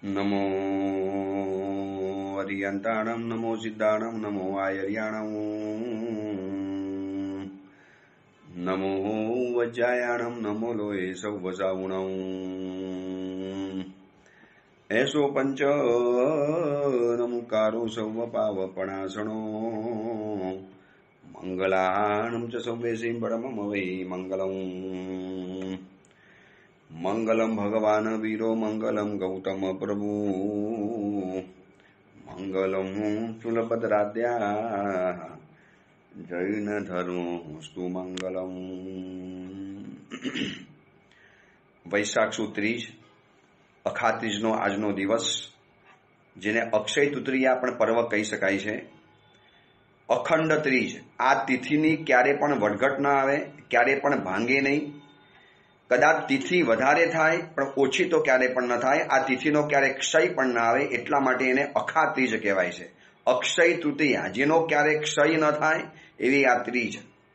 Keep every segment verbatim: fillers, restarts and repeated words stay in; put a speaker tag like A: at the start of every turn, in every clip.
A: नमो अरियंताणं नमो सिद्धाणं नमो आयर्याणं नमो वज्रायाणं नमो लोये सौवसावुणं ऐसो पंच नमुकारो सौवपावपणासनो मंगलाणं च सौवेशीं परमं वै मंगलम् मंगलम भगवान वीरो मंगलम गौतम प्रभु मंगलम शूलभद्राद्या जैन धर्मस्तु मंगलम। वैशाख सुद ત્રીજ અખા ત્રીજનો આજનો દિવસ, જેને અક્ષય તૃતીયા પણ પર્વ કહી શકાય છે. અખંડ ત્રીજ, આ તિથિની ક્યારે પણ વડઘટ ના આવે, ક્યારે પણ ભાંગે નહીં. કદાચ તિથિ વધારે થાય પણ ઓછી તો ક્યારે પણ ન થાય. આ તિથિનો ક્યારે ક્ષય પણ ના આવે, એટલા માટે એને અખા ત્રીજ કહેવાય છે. અક્ષય તૃતીયા, જેનો ક્યારે ક્ષય ન થાય એવી આ ત્રીજ.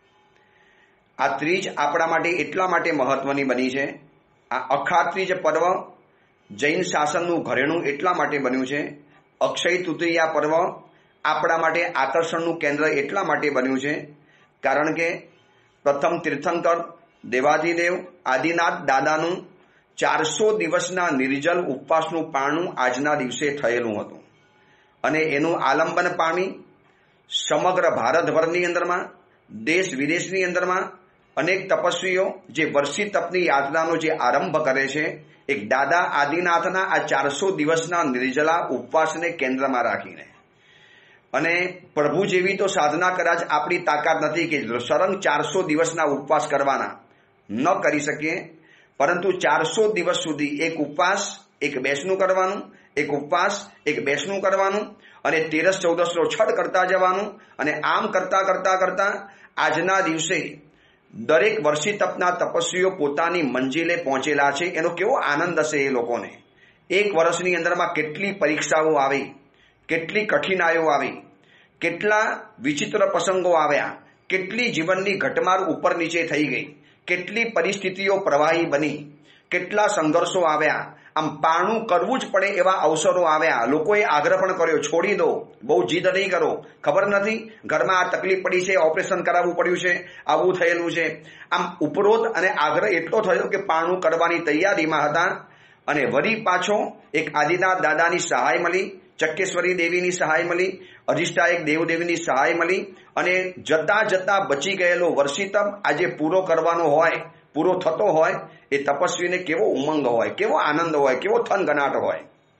A: આ ત્રીજ આપણા માટે એટલા માટે મહત્વની બની છે. આ અખા ત્રીજ પર્વ જૈન શાસનનું ઘરેણું એટલા માટે બન્યું છે. અક્ષય તૃતીયા પર્વ આપણા માટે આકર્ષણનું કેન્દ્ર એટલા માટે બન્યું છે કારણ કે પ્રથમ તીર્થંકર દેવાધિદેવ આદિનાથ દાદાનું ચારસો દિવસના નિર્જલ ઉપવાસનું પારણું આજના દિવસે થયેલું હતું અને એનું આલંબન પામી સમગ્ર ભારતભરની અંદરમાં, દેશ વિદેશની અંદરમાં અનેક તપસ્વીઓ જે વર્ષી તપની યાત્રાનો જે આરંભ કરે છે, એક દાદા આદિનાથના આ ચારસો દિવસના નિર્જલા ઉપવાસને કેન્દ્રમાં રાખીને, અને પ્રભુ જેવી તો સાધના કદાચ આપણી તાકાત નથી કે સરંગ ચારસો દિવસના ઉપવાસ કરવાના, ન કરી શકીએ, પરંતુ ચારસો દિવસ સુધી એક ઉપવાસ એક બેસણું કરવાનું, એક ઉપવાસ એક બેસણું કરવાનું અને તેરસ ચૌદસનો છઠ કરતા જવાનું, અને આમ કરતા કરતા કરતા આજના દિવસે દરેક વર્ષી તપના તપસ્વીઓ પોતાની મંજિલે પહોંચેલા છે. એનો કેવો આનંદ હશે એ લોકોને. એક વર્ષની અંદરમાં કેટલી પરીક્ષાઓ આવી, કેટલી કઠિનાઈઓ આવી, કેટલા વિચિત્ર પ્રસંગો આવ્યા, કેટલી જીવનની ઘટમાર ઉપર નીચે થઈ ગઈ, કેટલી પરિસ્થિતિઓ પ્રવાહી બની, કેટલા સંઘર્ષો આવ્યા. આમ પારણું કરવું જ પડે એવા અવસરો આવ્યા. લોકોએ આગ્રહ પણ કર્યો, છોડી દો, બહુ જીદ નહીં કરો, ખબર નથી ઘરમાં આ તકલીફ પડી છે, ઓપરેશન કરાવવું પડ્યું છે, આવું થયેલું છે. આમ ઉપરોધ અને આગ્રહ એટલો થયો કે પારણું કરવાની તૈયારીમાં હતા. અને વળી પાછો એક આદિનાથ દાદાની સહાય મળી, ચક્કેશ્વરી દેવીની સહાય મળી, અધિષ્ઠાયક દેવદેવીની સહાય મળી, અને જતા જતા બચી ગયેલો વર્ષી તપ આજે પૂરો કરવાનો હોય, પૂરો થતો હોય, એ તપસ્વીને કેવો ઉમંગ હોય, કેવો આનંદ હોય, કેવો થનગનાટ હોય.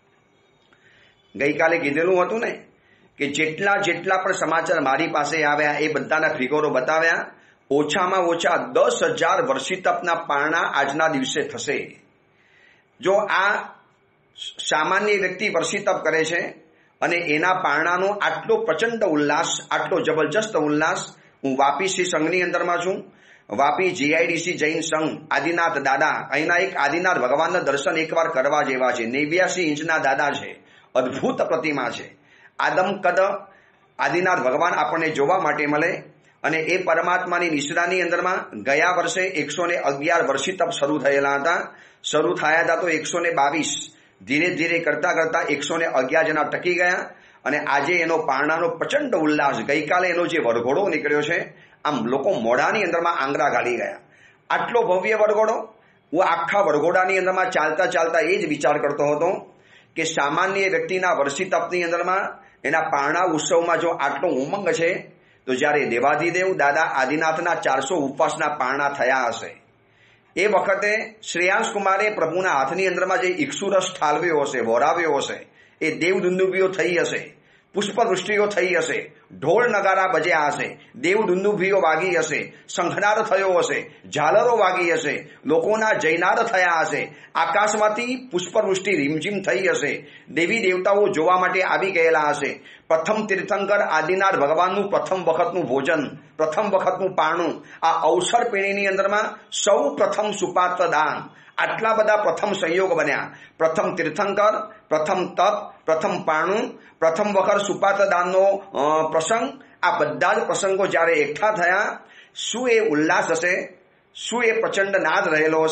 A: ગઈકાલે કીધેલું હતું ને કે જેટલા જેટલા પણ સમાચાર મારી પાસે આવ્યા એ બધાના ફિગરો બતાવ્યા. ઓછામાં ઓછા દસ હજાર વર્ષી તપના પારણા આજના દિવસે થશે. જો આ સામાન્ય વ્યક્તિ વર્ષી તપ કરે છે અને એના પારણાનો આટલો પ્રચંડ ઉલ્લાસ, આટલો જબરજસ્ત ઉલ્લાસ. હું વાપી શ્રી સંઘની અંદરમાં છું. વાપી જીઆઈડીસી જૈન સંઘ, આદિનાથ દાદા, અહીંના એક આદિનાથ ભગવાનના દર્શન એકવાર કરવા જેવા છે. નેવ્યાસી ઇંચના દાદા છે, અદ્ભુત પ્રતિમા છે. આદમ કદ આદિનાથ ભગવાન આપણને જોવા માટે મળે. અને એ પરમાત્માની નિશ્રાની અંદરમાં ગયા વર્ષે એકસો ને અગિયાર વર્ષી તપ શરૂ થયેલા હતા. શરૂ થયા હતા તો એકસો ને બાવીસ, ધીરે ધીરે કરતા કરતા એકસો ને અગિયાર જણા ટકી ગયા. અને આજે એનો પારણાનો પ્રચંડ ઉલ્લાસ. ગઈકાલે એનો જે વરઘોડો નીકળ્યો છે, આમ લોકો મોઢાની અંદરમાં આંગળા ગાળી ગયા. આટલો ભવ્ય વરઘોડો. હું આખા વરઘોડાની અંદરમાં ચાલતા ચાલતા એ જ વિચાર કરતો હતો કે સામાન્ય વ્યક્તિના વર્ષી તપની અંદરમાં એના પારણા ઉત્સવમાં જો આટલો ઉમંગ છે, તો જ્યારે દેવાધિદેવ દાદા આદિનાથના ચારસો ઉપવાસના પારણા થયા હશે એ વખતે શ્રેયાંશ કુમારે પ્રભુના હાથની અંદરમાં જે ઇક્ષુરસ ઠાલવ્યો હશે, વોરાવ્યો હશે, એ દેવ દુંદુભીઓ થઈ હશે, પુષ્પવૃષ્ટિઓ થઈ હશે, ઢોળ નગારા બજ્યા હશે, દેવ દુંદુભીઓ વાગી હશે, શંખનાદ થયો હશે, ઝાલરો વાગી હશે, લોકોના જયનાદ થયા હશે, આકાશમાંથી પુષ્પવૃષ્ટિ રીમઝીમ થઈ હશે, દેવી દેવતાઓ જોવા માટે આવી ગયેલા હશે. પ્રથમ તીર્થંકર આદિનાથ ભગવાનનું પ્રથમ વખતનું ભોજન, પ્રથમ વખતનું પારણું, આ અવસર પેઢીની અંદરમાં સૌ પ્રથમ સુપાત્ર દાન, આટલા બધા પ્રથમ સંયોગ બન્યા. પ્રથમ તીર્થંકર, પ્રથમ તપ, પ્રથમ પારણું, પ્રથમ વખત સુપાત્ર દાનનો પ્રસંગ, આ બધા જ પ્રસંગો જ્યારે એકઠા થયા, શું એ ઉલ્લાસ હશે, શું એ પ્રચંડ નાદ રહેલો હશે.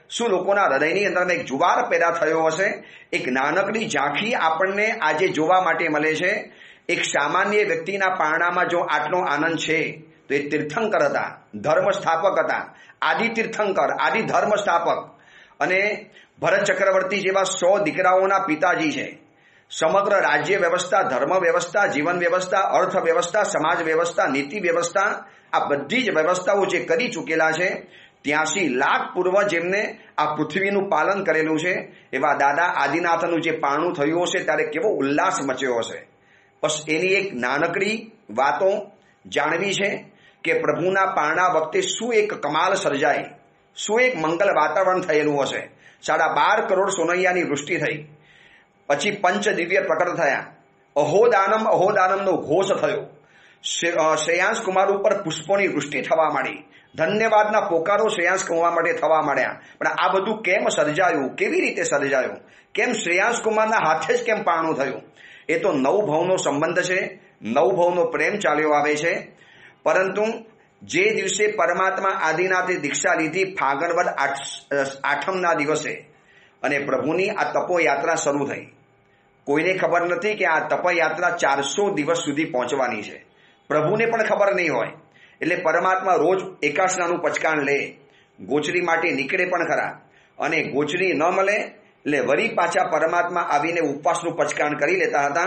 A: શું લોકોના હૃદયની અંદરમાં એક જુવાર પેદા થયો હશે? એક નાનકડી ઝાંખી આપણને આજે જોવા માટે મળે છે. એક સામાન્ય વ્યક્તિના પારણામાં જો આટલો આનંદ છે તો એ તીર્થંકર હતા, ધર્મ સ્થાપક હતા, આદિ તીર્થંકર, આદિ ધર્મ સ્થાપક અને ભરત ચક્રવર્તી જેવા સો દીકરાઓના પિતાજી છે. સમગ્ર રાજ્ય વ્યવસ્થા, ધર્મ વ્યવસ્થા, જીવન વ્યવસ્થા, અર્થ વ્યવસ્થા, સમાજ વ્યવસ્થા, નીતિ વ્યવસ્થા, આ બધી જ વ્યવસ્થાઓ જે કરી ચૂકેલા છે, ત્યાંસી લાખ પૂર્વ જેમને આ પૃથ્વીનું પાલન કરેલું છે, એવા દાદા આદિનાથનું જે પારણું થયું હશે ત્યારે કેવો ઉલ્લાસ મચ્યો હશે. બસ એની એક નાનકડી વાતો જાણવી છે કે પ્રભુના પારણા વખતે શું એક કમાલ સર્જાય, શું એક મંગલ વાતાવરણ થયેલું હશે. સાડા બાર કરોડ સોનૈયાની વૃષ્ટિ થઈ, પછી પંચ દિવ્ય પ્રકટ થયા, અહોદાનમ અહોદાનમનો ઘોષ થયો, શ્રેયાંશ કુમાર ઉપર પુષ્પોની વૃષ્ટિ થવા માંડી, ધન્યવાદના પોકારો શ્રેયાંશ કુમાર માટે થવા માંડ્યા. પણ આ બધું કેમ સર્જાયું, કેવી રીતે સર્જાયું, કેમ શ્રેયાંશ કુમારના હાથે જ કેમ પારણું થયું? એ તો નવ ભવનો સંબંધ છે, નવ ભવનો પ્રેમ ચાલ્યો આવે છે. પરંતુ જે દિવસે પરમાત્મા આદિનાથે દીક્ષા લીધી ફાગણ વદ આઠમના દિવસે અને પ્રભુની આ તપોયાત્રા શરૂ થઈ, કોઈને ખબર નથી કે આ તપયાત્રા ચારસો દિવસ સુધી પહોંચવાની છે. પ્રભુને પણ ખબર નહીં હોય. એટલે પરમાત્મા રોજ એકાસનાનું પચકાણ લે, ગોચરી માટે નીકળે પણ ખરા, અને ગોચરી ન મળે એટલે વળી પાછા પરમાત્મા આવીને ઉપવાસનું પચકાણ કરી લેતા હતા.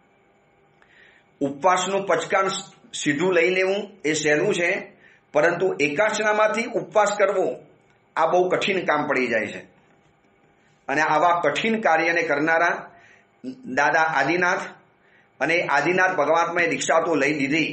A: ઉપવાસનું પચકાણ સીધું લઈ લેવું એ સહેલું છે, પરંતુ એકાસનામાંથી ઉપવાસ કરવો આ બહુ કઠિન કામ પડી જાય છે. અને આવા કઠિન કાર્યને કરનારા દાદા આદિનાથ અને આદિનાથ પરમાત્માએ દીક્ષા તો લઈ લીધી,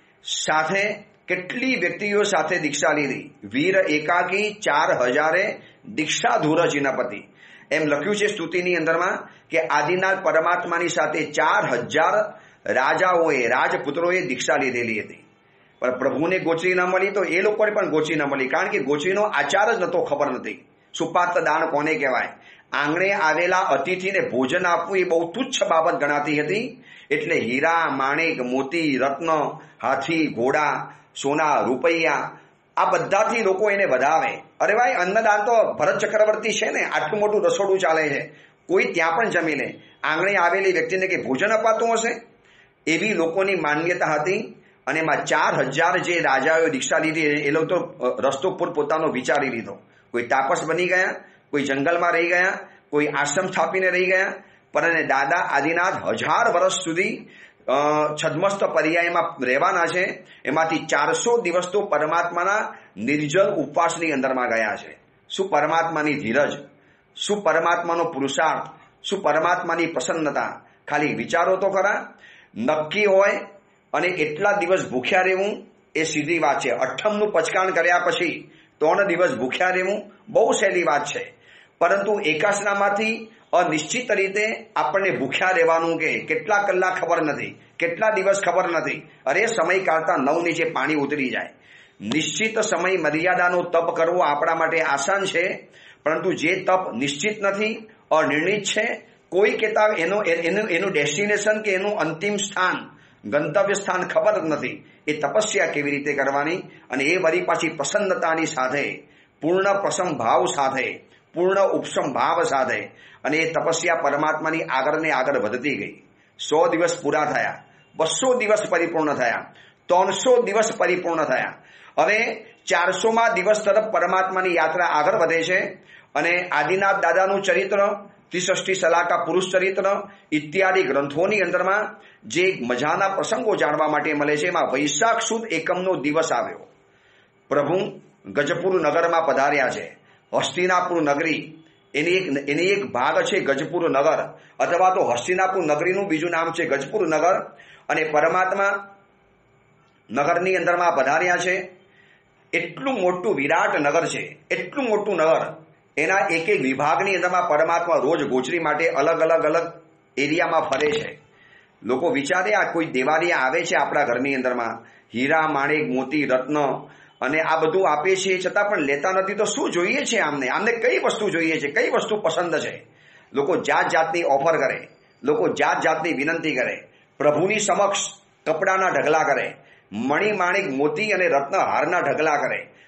A: સાથે કેટલી વ્યક્તિઓ સાથે દીક્ષા લીધી. વીર એકાકી ચાર હજારે દીક્ષા ધૂર જીનપતિ એમ લખ્યું છે સ્તુતિની અંદરમાં કે આદિનાથ પરમાત્માની સાથે ચાર હજાર રાજાઓએ, રાજપુત્રોએ દીક્ષા લીધેલી હતી. પણ પ્રભુને ગોચરી ન મળી તો એ લોકોને પણ ગોચરી ન મળી, કારણ કે ગોચરીનો આચાર જ નતો, ખબર નથી. સુપાત્ર દાન કોને કહેવાય? આંગણે આવેલા અતિથિને ભોજન આપવું એ બહુ તુચ્છ બાબત ગણાતી હતી. એટલે હીરા, માણેક, મોતી, રત્ન, હાથી, ઘોડા, સોના, રૂપૈયા આ બધાથી લોકો એને વધાવે. અરે ભાઈ, અન્નદાન તો ભરત ચક્રવર્તી છે ને, આટલું મોટું રસોડું ચાલે છે, કોઈ ત્યાં પણ જમી લે. આંગણે આવેલી વ્યક્તિને કે ભોજન અપાતું હશે, એવી લોકોની માન્યતા હતી. અને એમાં ચાર હજાર જે રાજાઓએ દીક્ષા લીધી એ લોકો તો રસ્તો પોતાનો વિચારી લીધો. કોઈ તાપસ બની ગયા, કોઈ જંગલમાં રહી ગયા, કોઈ આશ્રમ સ્થાપીને રહી ગયા. પણ દાદા આદિનાથ હજાર વર્ષ સુધી છદ્મસ્ત પર્યાયમાં રહેવાના છે. એમાંથી ચારસો દિવસ તો પરમાત્માના નિર્જલ ઉપવાસની અંદરમાં ગયા છે. શું પરમાત્માની ધીરજ, શું પરમાત્માનો પુરુષાર્થ, શું પરમાત્માની પ્રસન્નતા! ખાલી વિચારો તો ખરા. નક્કી હોય અને એટલા દિવસ ભૂખ્યા રહેવું એ સીધી વાત છે. અઠ્ઠમનું પચકાણ કર્યા પછી ત્રણ દિવસ ભૂખ્યા રહેવું બહુ સહેલી વાત છે. પરંતુ એકાસનામાંથી અનિશ્ચિત રીતે આપણને ભૂખ્યા રહેવાનું કે કેટલા કલાક ખબર નથી, કેટલા દિવસ ખબર નથી. અરે સમય કાઢતા નવ નીચે પાણી ઉતરી જાય. નિશ્ચિત સમય મર્યાદાનો તપ કરવો આપણા માટે આસાન છે, પરંતુ જે તપ નિશ્ચિત નથી, અનિર્ણિત છે, કોઈ કહેતા એનું એનું એનું ડેસ્ટિનેશન કે એનું અંતિમ સ્થાન, ગંતવ્ય સ્થાન ખબર જ નથી, એ તપસ્યા કેવી રીતે કરવાની? અને એ વળી પાછી પ્રસન્નતાની સાથે, પૂર્ણ પ્રસમ ભાવ સાથે, પૂર્ણ ઉપસમ ભાવ સાથે. અને એ તપસ્યા પરમાત્માની આગળ ને આગળ વધતી ગઈ. સો દિવસ પૂરા થયા, બસો દિવસ પરિપૂર્ણ થયા, ત્રણસો દિવસ પરિપૂર્ણ થયા. હવે ચારસોમાં દિવસ તરફ પરમાત્માની યાત્રા આગળ વધે છે. અને આદિનાથ દાદાનું ચરિત્ર, ત્રિષષ્ઠી સલાકા પુરુષ ચરિત્ર ઇત્યાદિ ગ્રંથોની અંદરમાં જે મજાના પ્રસંગો જાણવા માટે મળે છે. એમાં વૈશાખ સુદ એકમનો દિવસ આવ્યો. પ્રભુ ગજપુર નગરમાં પધાર્યા છે. હસ્તિનાપુર નગરી એની એક એની એક ભાગ છે ગજપુર નગર, અથવા તો હસ્તિનાપુર નગરીનું બીજું નામ છે ગજપુર નગર. અને પરમાત્મા નગરની અંદરમાં પધાર્યા છે. એટલું મોટું વિરાટ નગર છે, એટલું મોટું નગર. એના એક એક વિભાગની અંદરમાં પરમાત્મા રોજ ગોચરી માટે અલગ અલગ અલગ એરિયામાં ફરે છે. લોકો વિચારે આ કોઈ દેવાલિયા આવે છે આપણા ઘરની અંદરમાં, હીરા, માણેક, મોતી, રત્ન અને આ બધું આપે છે, છતાં પણ લેતા નથી. તો શું જોઈએ છે આમને? આમને કઈ વસ્તુ જોઈએ છે, કઈ વસ્તુ પસંદ છે? લોકો જાત જાતની ઓફર કરે, લોકો જાત જાતની વિનંતી કરે, પ્રભુની સમક્ષ કપડાના ઢગલા કરે, મણી, માણિક, મોતી અને રત્ન હારના ઢગલા કરે.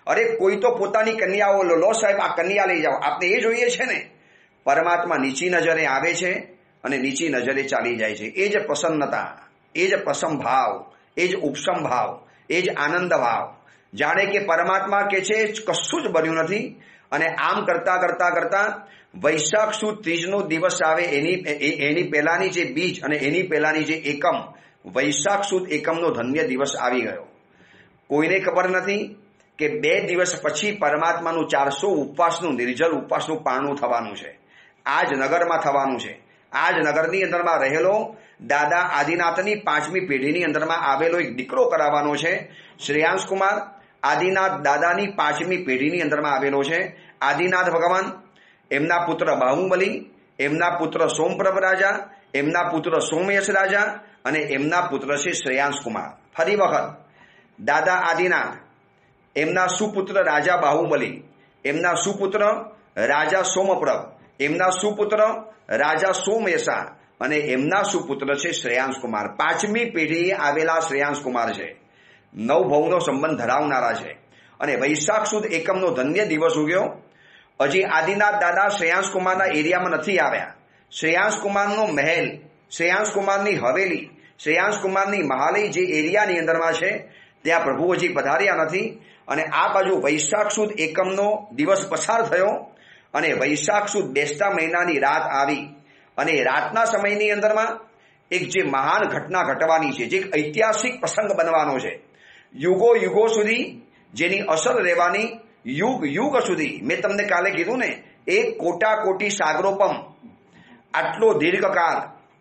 A: અરે કોઈ તો પોતાની કન્યાઓ લો લો સાહેબ, આ કન્યા લઈ જાઓ, આપને એ જોઈએ છે ને. પરમાત્મા નીચી નજરે આવે છે અને નીચી નજરે ચાલી જાય છે. એ જ પ્રસન્નતા, એ જ પ્રસમ ભાવ, એ જ ઉપસમ ભાવ, એ જ આનંદ ભાવ. જાણે કે પરમાત્મા કે છે કશું જ બન્યું નથી. અને આમ કરતા કરતા કરતા વૈશાખ સુદ ત્રીજનો દિવસ આવે એની એની પહેલાની જે બીજ અને એની પહેલાની જે એકમ, વૈશાખ સુદ એકમનો ધન્ય દિવસ આવી ગયો. કોઈને ખબર નથી કે બે દિવસ પછી પરમાત્માનું ચારસો ઉપવાસનું નિર્જલ ઉપવાસનું પારણું થવાનું છે. આ જ નગરમાં થવાનું છે. આ જ નગરની અંદરમાં રહેલો દાદા આદિનાથની પાંચમી પેઢીની અંદરમાં આવેલો એક દીકરો કરાવવાનો છે. શ્રેયાંશ કુમાર આદિનાથ દાદાની પાંચમી પેઢીની અંદરમાં આવેલો છે. આદિનાથ ભગવાન, એમના પુત્ર બાહુબલી, એમના પુત્ર સોમપ્રભ રાજા, એમના પુત્ર સોમયશ રાજા અને એમના પુત્ર છે શ્રેયાંશ કુમાર. ફરી વખત દાદા આદિનાથ, એમના સુપુત્ર રાજા બાહુબલી, એમના સુપુત્ર રાજા સોમપ્રભ, એમના સુપુત્ર રાજા સોમયશા અને એમના સુપુત્ર છે શ્રેયાંશ કુમાર. પાંચમી પેઢીએ આવેલા શ્રેયાંશ કુમાર છે. નવ ભવનો સંબંધ ધરાવનારા છે. અને વૈશાખ સુદ એકમનો ધન્ય દિવસ ઉગ્યો. હજી આદિનાથ દાદા શ્રેયાંશ કુમારના એરિયામાં નથી આવ્યા. શ્રેયાંશ કુમારનો મહેલ, શ્રેયાંશ કુમારની હવેલી, શ્રેયાંશ કુમારની મહાલય જે એરિયાની અંદરમાં છે ત્યાં પ્રભુ હજી પધાર્યા નથી. અને આ બાજુ વૈશાખ સુદ એકમનો દિવસ પસાર થયો અને વૈશાખ સુદ બેસતા મહિનાની રાત આવી. અને રાતના સમયની અંદરમાં એક જે મહાન ઘટના ઘટવાની છે, જે એક ઐતિહાસિક પ્રસંગ બનવાનો છે. યુગો યુગો સુધી જેની અસર રહેવાની, યુગ યુગ સુધી. મેં તમને કાલે કીધું ને, એક કોટા કોટી સાગરોપમ આટલો દીર્ઘકાળ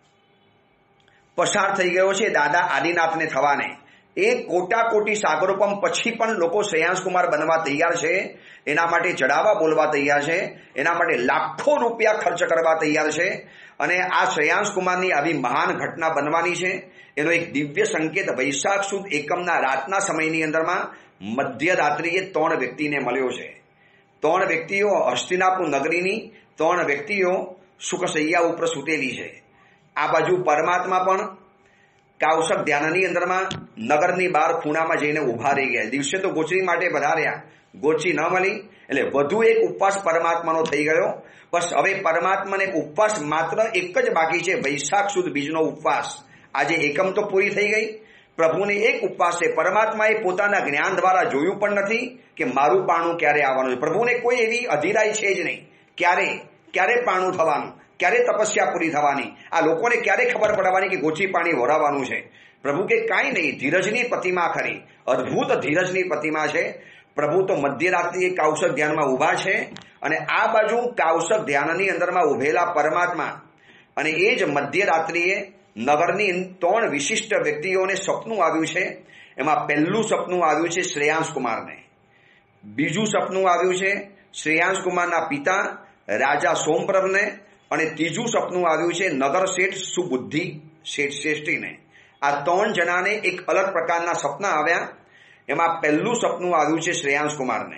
A: પસાર થઈ ગયો છે દાદા આદિનાથને થવાને. એક કોટા કોટી સાગરોપમ પછી પણ લોકો શ્રેયાંશ કુમાર બનવા તૈયાર છે. એના માટે ચડાવવા બોલવા તૈયાર છે. એના માટે લાખો રૂપિયા ખર્ચ કરવા તૈયાર છે. અને આ શ્રેયાંશ કુમારની આવી મહાન ઘટના બનવાની છે. એનો એક દિવ્ય સંકેત વૈશાખ સુદ એકમના રાતના સમયની અંદરમાં મધ્યરાત્રિએ ત્રણ વ્યક્તિને મળ્યો છે. ત્રણ વ્યક્તિઓ હસ્તિનાપુર નગરીની ત્રણ વ્યક્તિઓ સુખસૈયા ઉપર સૂતેલી છે. આ બાજુ પરમાત્મા પણ કાવસક ધ્યાનની અંદરમાં નગરની બહાર ખૂણામાં જઈને ઉભા રહી ગયા. દિવસે તો ગોચરી માટે વધાર્યા, ગોચરી ન મળી એટલે વધુ એક ઉપવાસ પરમાત્માનો થઈ ગયો. બસ હવે પરમાત્માને ઉપવાસ માત્ર એક જ બાકી છે, વૈશાખ સુદ બીજનો ઉપવાસ. આજે એકમ તો પૂરી થઈ ગઈ. પ્રભુને એક ઉપવાસ છે. પરમાત્માએ પોતાના જ્ઞાન દ્વારા જોયું પણ નથી કે મારું પારણું ક્યારે આવવાનું છે. પ્રભુને કોઈ એવી અધીરાઈ છે જ નહીં. ક્યારે ક્યારે પારણું થવાનું, ક્યારે તપસ્યા પૂરી થવાની, આ લોકોને ક્યારે ખબર પડવાની કે ગોચી પાણી વરાવવાનું છે. પ્રભુ કે કાંઈ નહીં, ધીરજની પ્રતિમા ખરી, અદ્ભુત ધીરજની પ્રતિમા છે. પ્રભુ તો મધ્યરાત્રિએ કાવસક ધ્યાનમાં ઊભા છે. અને આ બાજુ કાવસક ધ્યાનની અંદરમાં ઉભેલા પરમાત્મા અને એ જ મધ્યરાત્રિએ નગરની ત્રણ વિશિષ્ટ વ્યક્તિઓને સપનું આવ્યું છે. એમાં પહેલું સપનું આવ્યું છે શ્રેયાંશ કુમારને, બીજું સપનું આવ્યું છે શ્રેયાંશ કુમારના પિતા રાજા સોમપ્રભને અને ત્રીજું સપનું આવ્યું છે નગર શેઠ સુબુદ્ધિ શેઠ શ્રેષ્ઠીને. આ ત્રણ જણાને એક અલગ પ્રકારના સપના આવ્યા. એમાં પહેલું સપનું આવ્યું છે શ્રેયાંશ કુમારને.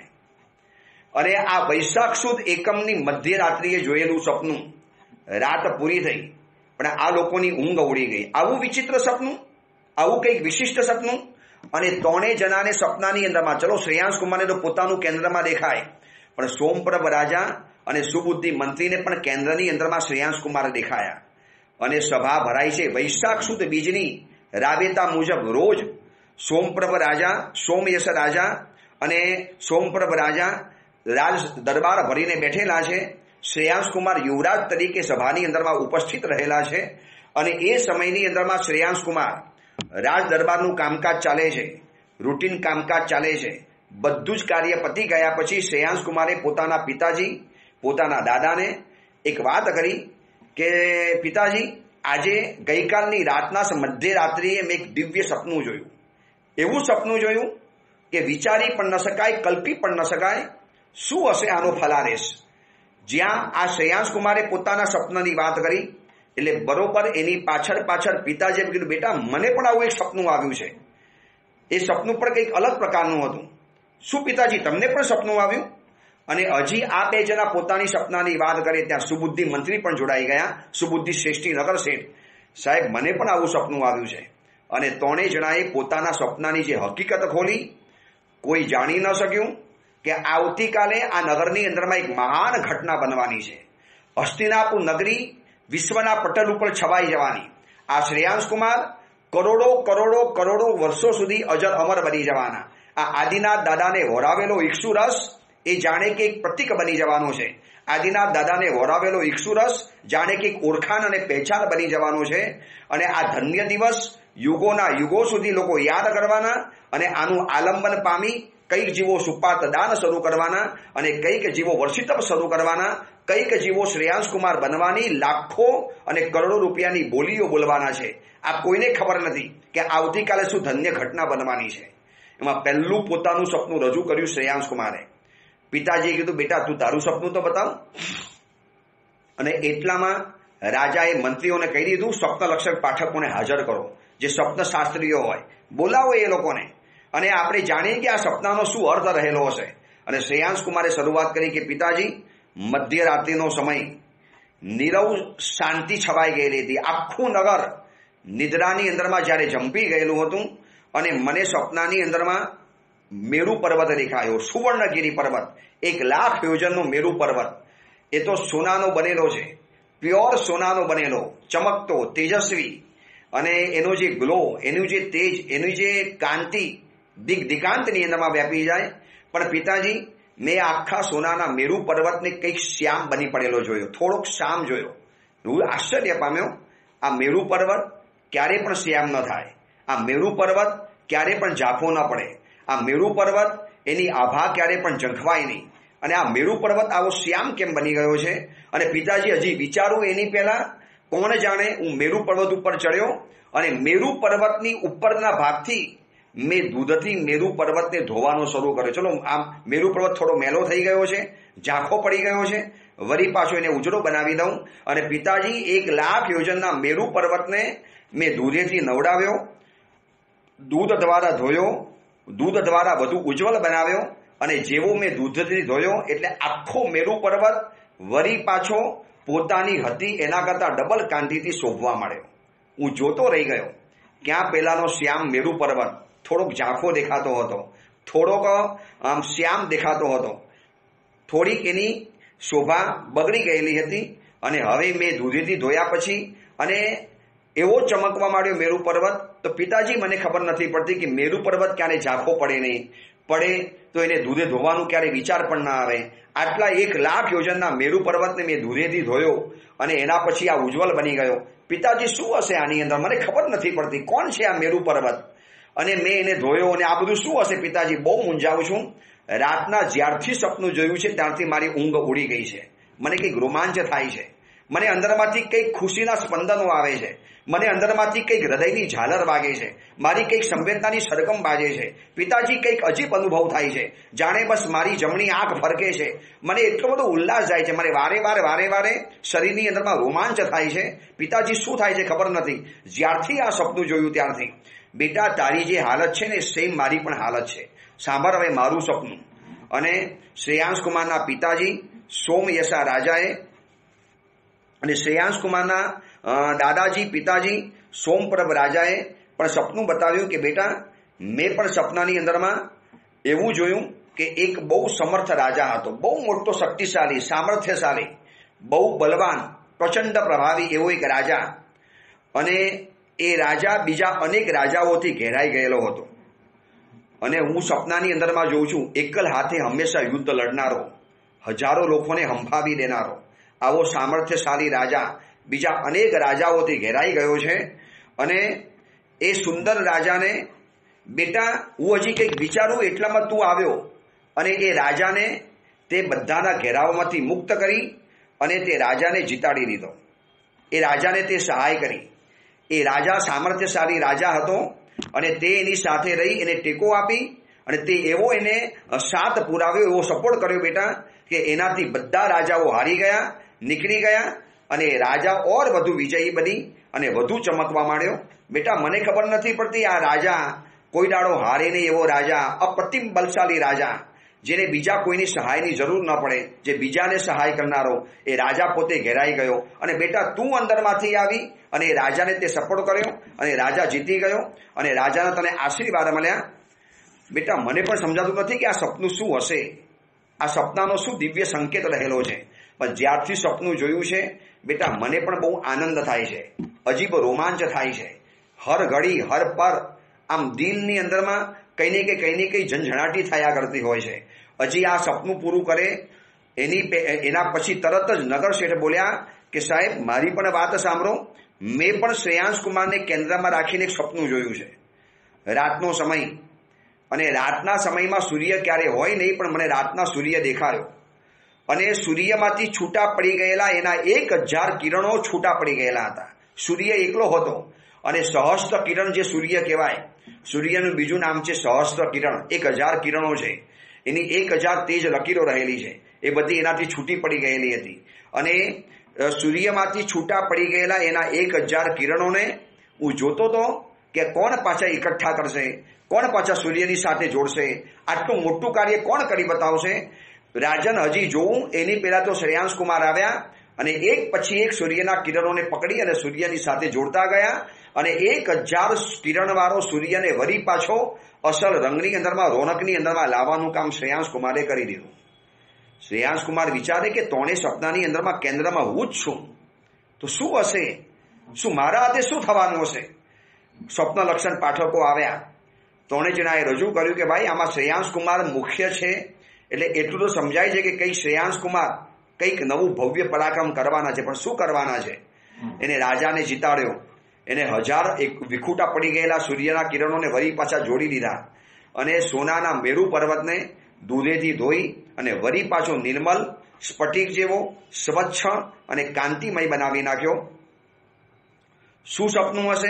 A: અને આ વૈશાખ સુદ એકમની મધ્યરાત્રિએ જોયેલું સપનું, રાત પૂરી થઈ પણ આ લોકોની ઊંઘ ઉડી ગઈ. આવું વિચિત્ર સપનું, આવું કંઈક વિશિષ્ટ સપનું. અને ત્રણેય જણાને સપનાની અંદરમાં, ચલો શ્રેયાંશ કુમારને તો પોતાનું કેન્દ્રમાં દેખાય, પણ સોમપ્રભ રાજા અને સુબુદ્ધિ મંત્રીને પણ કેન્દ્રની અંદરમાં શ્રેયાંશ કુમાર દેખાયા. અને સભા ભરાય છે. વૈશાખ સુદ બીજની રાબેતા મુજબ રોજ સોમપ્રભ રાજા, સોમયશ રાજા અને સોમપ્રભ રાજા રાજ દરબાર ભરીને બેઠેલા છે. શ્રેયાંશ કુમાર યુવરાજ તરીકે સભાની અંદરમાં ઉપસ્થિત રહેલા છે. અને એ સમયની અંદરમાં શ્રેયાંશ કુમાર રાજ દરબારનું કામકાજ ચાલે છે, રૂટીન કામકાજ ચાલે છે. બધું જ કાર્ય પતી ગયા પછી શ્રેયાંશ કુમારે પોતાના પિતાજી, પોતાના દાદાને એક વાત કરી કે પિતાજી, આજે ગઈકાલની રાતના મધ્યરાત્રિએ મેં એક દિવ્ય સપનું જોયું. એવું સપનું જોયું કે વિચારી પણ ન શકાય, કલ્પી પણ ન શકાય. શું હશે આનો ફલારેશ? જ્યાં આ શ્રેયાંશ કુમારે પોતાના સપનાની વાત કરી એટલે બરોબર એની પાછળ પાછળ પિતાજીએ કીધું, બેટા મને પણ આવું એક સપનું આવ્યું છે. એ સપનું પણ કંઈક અલગ પ્રકારનું હતું. શું પિતાજી, તમને પણ સપનું આવ્યું? અને હજી આ બે જણા પોતાની સપનાની વાત કરે ત્યાં સુબુદ્ધિ મંત્રી પણ જોડાઈ ગયા, સુબુદ્ધિ શ્રેષ્ઠી નગર શેઠ. સાહેબ મને પણ આવું સપનું આવ્યું છે. અને ત્રણેય જણાએ પોતાના સપનાની જે હકીકત ખોલી, કોઈ જાણી ન શક્યું કે આવતીકાલે આ નગરની અંદરમાં એક મહાન ઘટના બનવાની છે. હસ્તિનાપુર નગરી વિશ્વના પટલ ઉપર છવાઈ જવાની. આ શ્રેયાંશ કુમાર કરોડો કરોડો કરોડો વર્ષો સુધી અજર અમર બની જવાના. આ આદિનાથ દાદાને વરાવેલો ઇક્ષુરસ એ જાણે કે એક પ્રતીક બની જવાનો છે. આદિનાથ દાદાને વરાવેલો ઇક્ષુરસ જાણે કે એક ઓળખાણ અને પહેચાન બની જવાનું છે. અને આ ધન્ય દિવસ યુગોના યુગો સુધી લોકો યાદ કરવાના અને આનું આલંબન પામી કઈક જીવો સુપાત દાન શરૂ કરવાના અને કઈક જીવો વર્ષિતપ શરૂ કરવાના, કઈક જીવો શ્રેયાંશ કુમાર બનવાની લાખો અને કરોડો રૂપિયાની બોલીઓ બોલવાના છે. આ કોઈને ખબર નથી કે આવતીકાલે શું ધન્ય ઘટના બનવાની છે. એમાં પહેલું પોતાનું સપનું રજૂ કર્યું શ્રેયાંશ કુમારે. પિતાજીએ કીધું, બેટા તું તારું સપનું તો બતાવ. અને એટલામાં રાજાએ મંત્રીઓને કહી દીધું, સ્વપ્નલક્ષક પાઠકોને હાજર કરો, જે સ્વપ્ન શાસ્ત્રીઓ હોય બોલાવો એ લોકોને, અને આપણે જાણીએ કે આ સપનાનો શું અર્થ રહેલો હશે. અને શ્રેયાંશ કુમારે શરૂઆત કરી કે પિતાજી, મધ્યરાત્રિનો સમય, નીરવ શાંતિ છવાઈ ગયેલી હતી. આખું નગર નિદ્રાની અંદરમાં જ્યારે જંપી ગયેલું હતું અને મને સપનાની અંદરમાં મેરુ પર્વત દેખાયો, સુવર્ણગીરી પર્વત, એક લાખ યોજનનો મેરુ પર્વત. એ તો સોનાનો બનેલો છે, પ્યોર સોનાનો બનેલો, ચમકતો, તેજસ્વી, અને એનો જે ગ્લો, એનું જે તેજ, એની જે કાંતિ દિગ દિગાંતની અંદરમાં વ્યાપી જાય. પણ પિતાજી, મેં આખા સોનાના મેરુ પર્વતને કંઈક શ્યામ બની પડેલો જોયો, થોડોક શ્યામ જોયો. હું આશ્ચર્ય પામ્યો. આ મેરુ પર્વત ક્યારે પણ શ્યામ ન થાય. આ મેરુ પર્વત ક્યારે પણ ઝાંખો ન પડે. આ મેરુ પર્વત એની આભા ક્યારે પણ ઝંખવાય નહીં. અને આ મેરુ પર્વત આવો શ્યામ કેમ બની ગયો છે? અને પિતાજી, હજી વિચારું એની પહેલા કોણ જાણે હું મેરુ પર્વત ઉપર ચડ્યો અને મેરુ પર્વતની ઉપરના ભાગથી મેં દૂધથી મેરુ પર્વતને ધોવાનો શરૂ કર્યો. ચલો, આમ મેરુ પર્વત થોડો મેલો થઈ ગયો છે, ઝાંખો પડી ગયો છે, વરી પાછો એને ઉજળો બનાવી દઉં. અને પિતાજી, એક લાખ યોજનના મેરુ પર્વતને મેં દૂધેથી નવડાવ્યો, દૂધ દ્વારા ધોયો, દૂધ દ્વારા વધુ ઉજ્જવલ બનાવ્યો. અને જેવો મેં દૂધથી ધોયો એટલે આખો મેરુ પર્વત વરી પાછો પોતાની હતી એના કરતા ડબલ કાંતિથી શોભવા માંડ્યો. હું જોતો રહી ગયો. ક્યાં પેલાનો શ્યામ મેરુ પર્વત થોડોક ઝાંખો દેખાતો હતો, થોડોક આમ શ્યામ દેખાતો હતો, થોડીક એની શોભા બગડી ગયેલી હતી. અને હવે મેં દૂધેથી ધોયા પછી અને એવો ચમકવા માંડ્યો મેરુ પર્વત. તો પિતાજી, મને ખબર નથી પડતી કે મેરુ પર્વત ક્યારે ઝાંખો પડે નહીં, પડે તો એને દૂધે ધોવાનું ક્યારે વિચાર પણ ના આવે. આટલા એક લાખ યોજનના મેરુ પર્વતને મેં દૂધેથી ધોયો અને એના પછી આ ઉજ્જવલ બની ગયો. પિતાજી, શું હશે આની અંદર? મને ખબર નથી પડતી. કોણ છે આ મેરુ પર્વત? અને મેં એને ધોયો અને આ બધું શું હશે? પિતાજી, બહુ મૂંઝાવું છું. રાતના જ્યારથી સપનું જોયું છે ત્યારથી મારી ઊંઘ ઉડી ગઈ છે. મને કંઈક રોમાંચ થાય છે, મને અંદરમાંથી કંઈક ખુશીના સ્પંદનો આવે છે, મને અંદરમાંથી કંઈક હૃદયની ઝાલર વાગે છે, મારી કંઈક સંવેદનાની સરગમ બાજે છે. પિતાજી, કંઈક અજીબ અનુભવ થાય છે, જાણે બસ મારી જમણી આંખ ફરકે છે. મને એટલો બધો ઉલ્લાસ જાય છે, મને વારે વારે વારે વારે શરીરની અંદરમાં રોમાંચ થાય છે. પિતાજી, શું થાય છે ખબર નથી. જ્યારથી આ સપનું જોયું ત્યારથી. બેટા, તારી જે હાલત છે ને સેમ મારી પણ હાલત છે. સાંભળ હવે મારું સપનું. અને શ્રેયાંશ કુમારના પિતાજી સોમયસા રાજાએ અને શ્રેયાંશ કુમારના દાદાજી પિતાજી સોમપ્રભ રાજાએ પણ સપનું બતાવ્યું કે બેટા, મેં પણ સપનાની અંદરમાં એવું જોયું કે એક બહુ સમર્થ રાજા હતો, બહુ મોટો શક્તિશાળી, સામર્થ્યશાળી, બહુ બલવાન, પ્રચંડ પ્રભાવી એવો એક રાજા. અને એ રાજા બીજા અનેક રાજાઓથી ઘેરાઈ ગયેલો હતો. અને હું સપનાની અંદરમાં જોઉં છું એકલ હાથે હંમેશા યુદ્ધ લડનારો, હજારો લોકોને હંફાવી દેનારો આવો સામર્થ્યશાળી રાજા બીજા અનેક રાજાઓથી ઘેરાઈ ગયો છે. અને એ સુંદર રાજાને, બેટા હું હજી કંઈક વિચારું એટલામાં તું આવ્યો અને એ રાજાને તે બધાના ઘેરાવમાંથી મુક્ત કરી અને તે રાજાને જીતાડી દીધો. એ રાજાને તે સહાય કરી. એ રાજા સામર્થ્યશાળી રાજા હતો અને તે એની સાથે રહી એને ટેકો આપી અને તે એવો એને સાથ પુરાવ્યો, એવો સપોર્ટ કર્યો બેટા કે એનાથી બધા રાજાઓ હારી ગયા, નીકળી ગયા અને રાજા ઓર વધુ વિજયી બની અને વધુ ચમકવા માંડ્યો. બેટા, મને ખબર નથી પડતી આ રાજા કોઈ દાડો હારે નહીં એવો રાજા, અપ્રતિમ બલશાળી રાજા, જેને બીજા કોઈની સહાયની જરૂર ન પડે, જે બીજાને સહાય કરનારો એ રાજા પોતે ઘેરાઈ ગયો. અને બેટા, તું અંદરમાંથી આવી અને એ રાજાને તે સપોર્ટ કર્યો અને રાજા જીતી ગયો અને રાજાના તને આશીર્વાદ મળ્યા. બેટા, મને પણ સમજાતું નથી કે આ સપનું શું હશે. આ સપનાનો શું દિવ્ય સંકેત રહેલો છે. પણ જ્યારથી સપનું જોયું છે બેટા મને પણ બહુ આનંદ થાય છે, અજીબ રોમાંચ થાય છે. હર ઘડી હર પર આમ દિલની અંદરમાં કઈ ને કઈ કઈ ને કઈ ઝંઝણાટી થયા કરતી હોય છે. હજી આ સપનું પૂરું કરે એની એના પછી તરત જ નગર શેઠ બોલ્યા કે સાહેબ મારી પણ વાત સાંભળો, મેં પણ શ્રેયાંશ કુમારને કેન્દ્રમાં રાખીને એક સપનું જોયું છે. રાતનો સમય, અને રાતના સમયમાં સૂર્ય ક્યારે હોય નહીં, પણ મને રાતના સૂર્ય દેખાયો અને સૂર્યમાંથી છૂટા પડી ગયેલા એના એક હજાર કિરણો છૂટા પડી ગયેલા હતા. સૂર્ય એકલો હતો અને સહસ્ત્ર કિરણ જે સૂર્ય કહેવાય, સૂર્યનું બીજું નામ છે સહસ્ત્ર કિરણ. એક હજાર કિરણો છે, એની એક હજાર તેજ લકીરો રહેલી છે, એ બધી એનાથી છૂટી પડી ગયેલી હતી. અને સૂર્યમાંથી છૂટા પડી ગયેલા એના એક હજાર કિરણોને હું જોતો હતો કે કોણ પાછા એકઠા કરશે, કોણ પાછા સૂર્યની સાથે જોડશે, આટલું મોટું કાર્ય કોણ કરી બતાવશે. રાજન હજી જોવું એની પહેલા તો શ્રેયાંશ કુમાર આવ્યા અને એક પછી એક સૂર્યના કિરણોને પકડી અને સૂર્યની સાથે જોડતા ગયા અને એક હજાર કિરણવાળો સૂર્યને વરી પાછો અસલ રંગની અંદરમાં, રોનકની અંદરમાં લાવવાનું કામ શ્રેયાંશ કુમારે કરી દીધું. શ્રેયાંશ કુમાર વિચારે કે ત્રણેય સપનાની અંદરમાં કેન્દ્રમાં હું જ છું, તો શું હશે, શું મારા હાથે શું થવાનું હશે. સ્વપ્ન લક્ષણ પાઠકો આવ્યા, ત્રણેય જણાએ રજૂ કર્યું કે ભાઈ આમાં શ્રેયાંશ કુમાર મુખ્ય છે, એટલે એટલું તો સમજાય છે કે કંઈક શ્રેયાંશ કુમાર કંઈક નવું ભવ્ય પરાક્રમ કરવાના છે, પણ શું કરવાના છે. એને રાજાને જીતાડ્યો, એને હજાર એક વિખૂટા પડી ગયેલા સૂર્યના કિરણોને વરી પાછા જોડી દીધા અને સોનાના મેરુ પર્વતને દૂધેથી ધોઈ અને વરી પાછો નિર્મલ સ્ફટિક જેવો સ્વચ્છ અને કાંતિમય બનાવી નાખ્યો. શું સપનું હશે?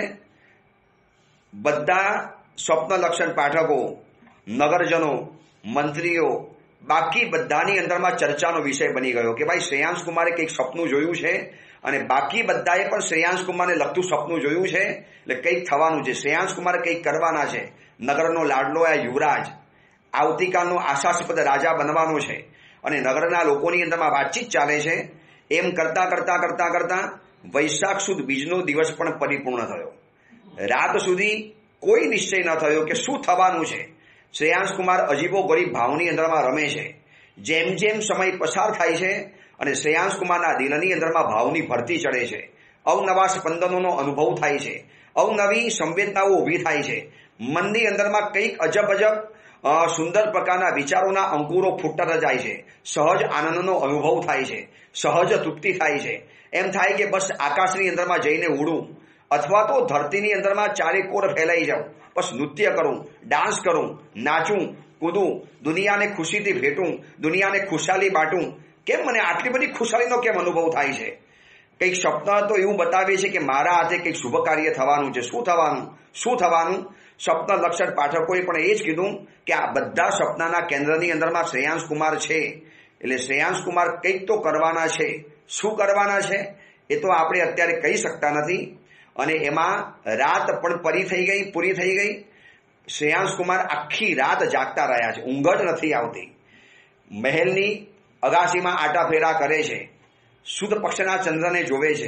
A: બધા સ્વપ્ન લક્ષણ પાઠકો, નગરજનો, મંત્રીઓ, બાકી બધાની અંદરમાં ચર્ચાનો વિષય બની ગયો કે ભાઈ શ્રેયાંશ કુમારે કંઈક સપનું જોયું છે અને બાકી બધાએ પણ શ્રેયાંશ કુમારને લગતું સપનું જોયું છે, એટલે કંઈક થવાનું છે. શ્રેયાંશ કુમારે કંઈક કરવાના છે. નગરનો લાડલો આ યુવરાજ આવતીકાલનો આશાસ્પદ રાજા બનવાનો છે અને નગરના લોકોની અંદરમાં વાતચીત ચાલે છે. એમ કરતા કરતા કરતા કરતા વૈશાખ સુદ બીજનો દિવસ પણ પરિપૂર્ણ થયો. રાત સુધી કોઈ નિશ્ચય ન થયો કે શું થવાનું છે. શ્રેયાંશ કુમાર અજીબો ગરીબ ભાવની અંદરમાં રમે છે. જેમ જેમ સમય પસાર થાય છે અને શ્રેયાંશ કુમારના દિલની અંદરમાં ભાવની ભરતી ચડે છે, અવનવા સ્પંદનોનો અનુભવ થાય છે, અવનવી સંવેદનાઓ ઊભી થાય છે. મનની અંદરમાં કંઈક અજબ અજબ સુંદર પ્રકારના વિચારોના અંકુરો ફૂટતા જાય છે. સહજ આનંદનો અનુભવ થાય છે, સહજ તૃપ્તિ થાય છે. એમ થાય કે બસ આકાશની અંદરમાં જઈને ઉડું અથવા તો ધરતીની અંદરમાં ચારે કોર ફેલાઈ જાઉં, બસ નૃત્ય કરું, ડાન્સ કરું, નાચું, કૂદું, દુનિયાને ખુશીથી ભેટું, દુનિયાને ખુશાલી બાંટું. કેમ મને આટલી બધી ખુશાલીનો કેમ અનુભવ થાય છે? કંઈક સપના તો એવું બતાવે છે કે મારા હાથે કંઈક શુભ કાર્ય થવાનું છે. શું થવાનું? શું થવાનું? સ્વપ્ન લક્ષણ પાઠકોએ પણ એ જ કીધું કે આ બધા સપનાના કેન્દ્રની અંદરમાં શ્રેયાંશ કુમાર છે, એટલે શ્રેયાંશ કુમાર કંઈક તો કરવાના છે. શું કરવાના છે એ તો આપણે અત્યારે કહી શકતા નથી. અને એમાં રાત પણ પરી થઈ ગઈ, પૂરી થઈ ગઈ. શ્રેયાંશ કુમાર આખી રાત જાગતા રહ્યા છે, ઊંઘ જ નથી આવતી. મહેલની અગાસીમાં આટા ફેરા કરે છે, શુદ્ધ પક્ષના ચંદ્રને જોવે છે.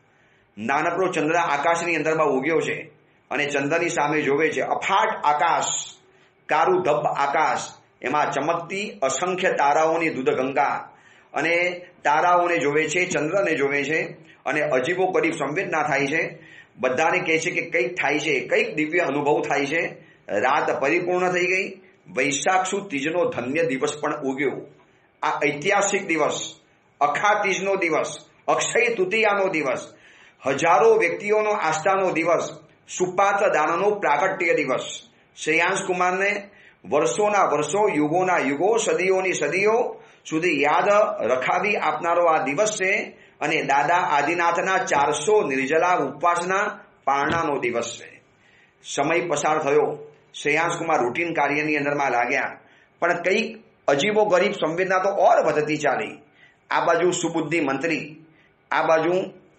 A: નાનકડો ચંદ્ર આકાશની અંદરમાં ઉગ્યો છે અને ચંદ્રની સામે જોવે છે. અફાટ આકાશ, કારું ધબ આકાશ, એમાં ચમકતી અસંખ્ય તારાઓની દૂધગંગા, અને તારાઓને જોવે છે, ચંદ્રને જોવે છે અને અજીબો ગરીબ સંવેદના થાય છે. બધાને કહે છે કે કંઈક થાય છે, કંઈક દિવ્ય અનુભવ થાય છે. રાત પરિપૂર્ણ થઈ ગઈ. વૈશાખ સુદ ત્રીજનો ધન્ય દિવસ પણ ઉગ્યો. આ ઐતિહાસિક દિવસ, અખા ત્રીજનો દિવસ, અક્ષય તૃતીયાનો દિવસ, હજારો વ્યક્તિઓનો આસ્થાનો દિવસ, સુપાત્ર દાનનો પ્રાગટ્ય દિવસ. શ્રેયાંશ કુમારને વર્ષોના વર્ષો, યુગોના યુગો, સદીઓની સદીઓ સુધી યાદ રખાવી આપનારો આ દિવસ છે અને દાદા આદિનાથના ચારસો નિર્જલા ઉપવાસના પારણાનો દિવસ છે. સમય પસાર થયો. શ્રેયાંશ કુમાર રૂટીન કાર્યની અંદરમાં લાગ્યા, પણ કંઈક અજીબો ગરીબ સંવેદના તો ઓર વધતી ચાલી. આ બાજુ સુબુદ્ધિ મંત્રી, આ બાજુ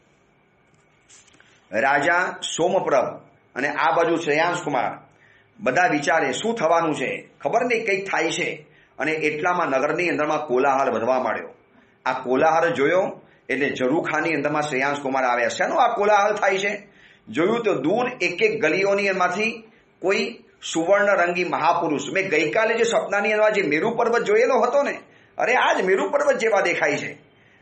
A: રાજા સોમપ્રભ અને આ બાજુ શ્રેયાંશ કુમાર. બધા વિચારે શું થવાનું છે, ખબર નહીં કંઈક થાય છે. અને એટલામાં નગરની અંદરમાં કોલાહલ વધવા માંડ્યો. આ કોલાહલ જોયો એટલે ઝરૂખાની અંદરમાં શ્રેયાંશ કુમાર આવ્યા. શેનો આ કોલાહલ થાય છે? જોયું તો દૂર એક એક ગલીઓની અંદરમાંથી કોઈ સુવર્ણ રંગી મહાપુરુષ, મેં ગઈકાલે જે સપનાની અંદર જે મેરુ પર્વત જોયેલો હતો ને, અરે આ જ મેરુ પર્વત જેવા દેખાય છે.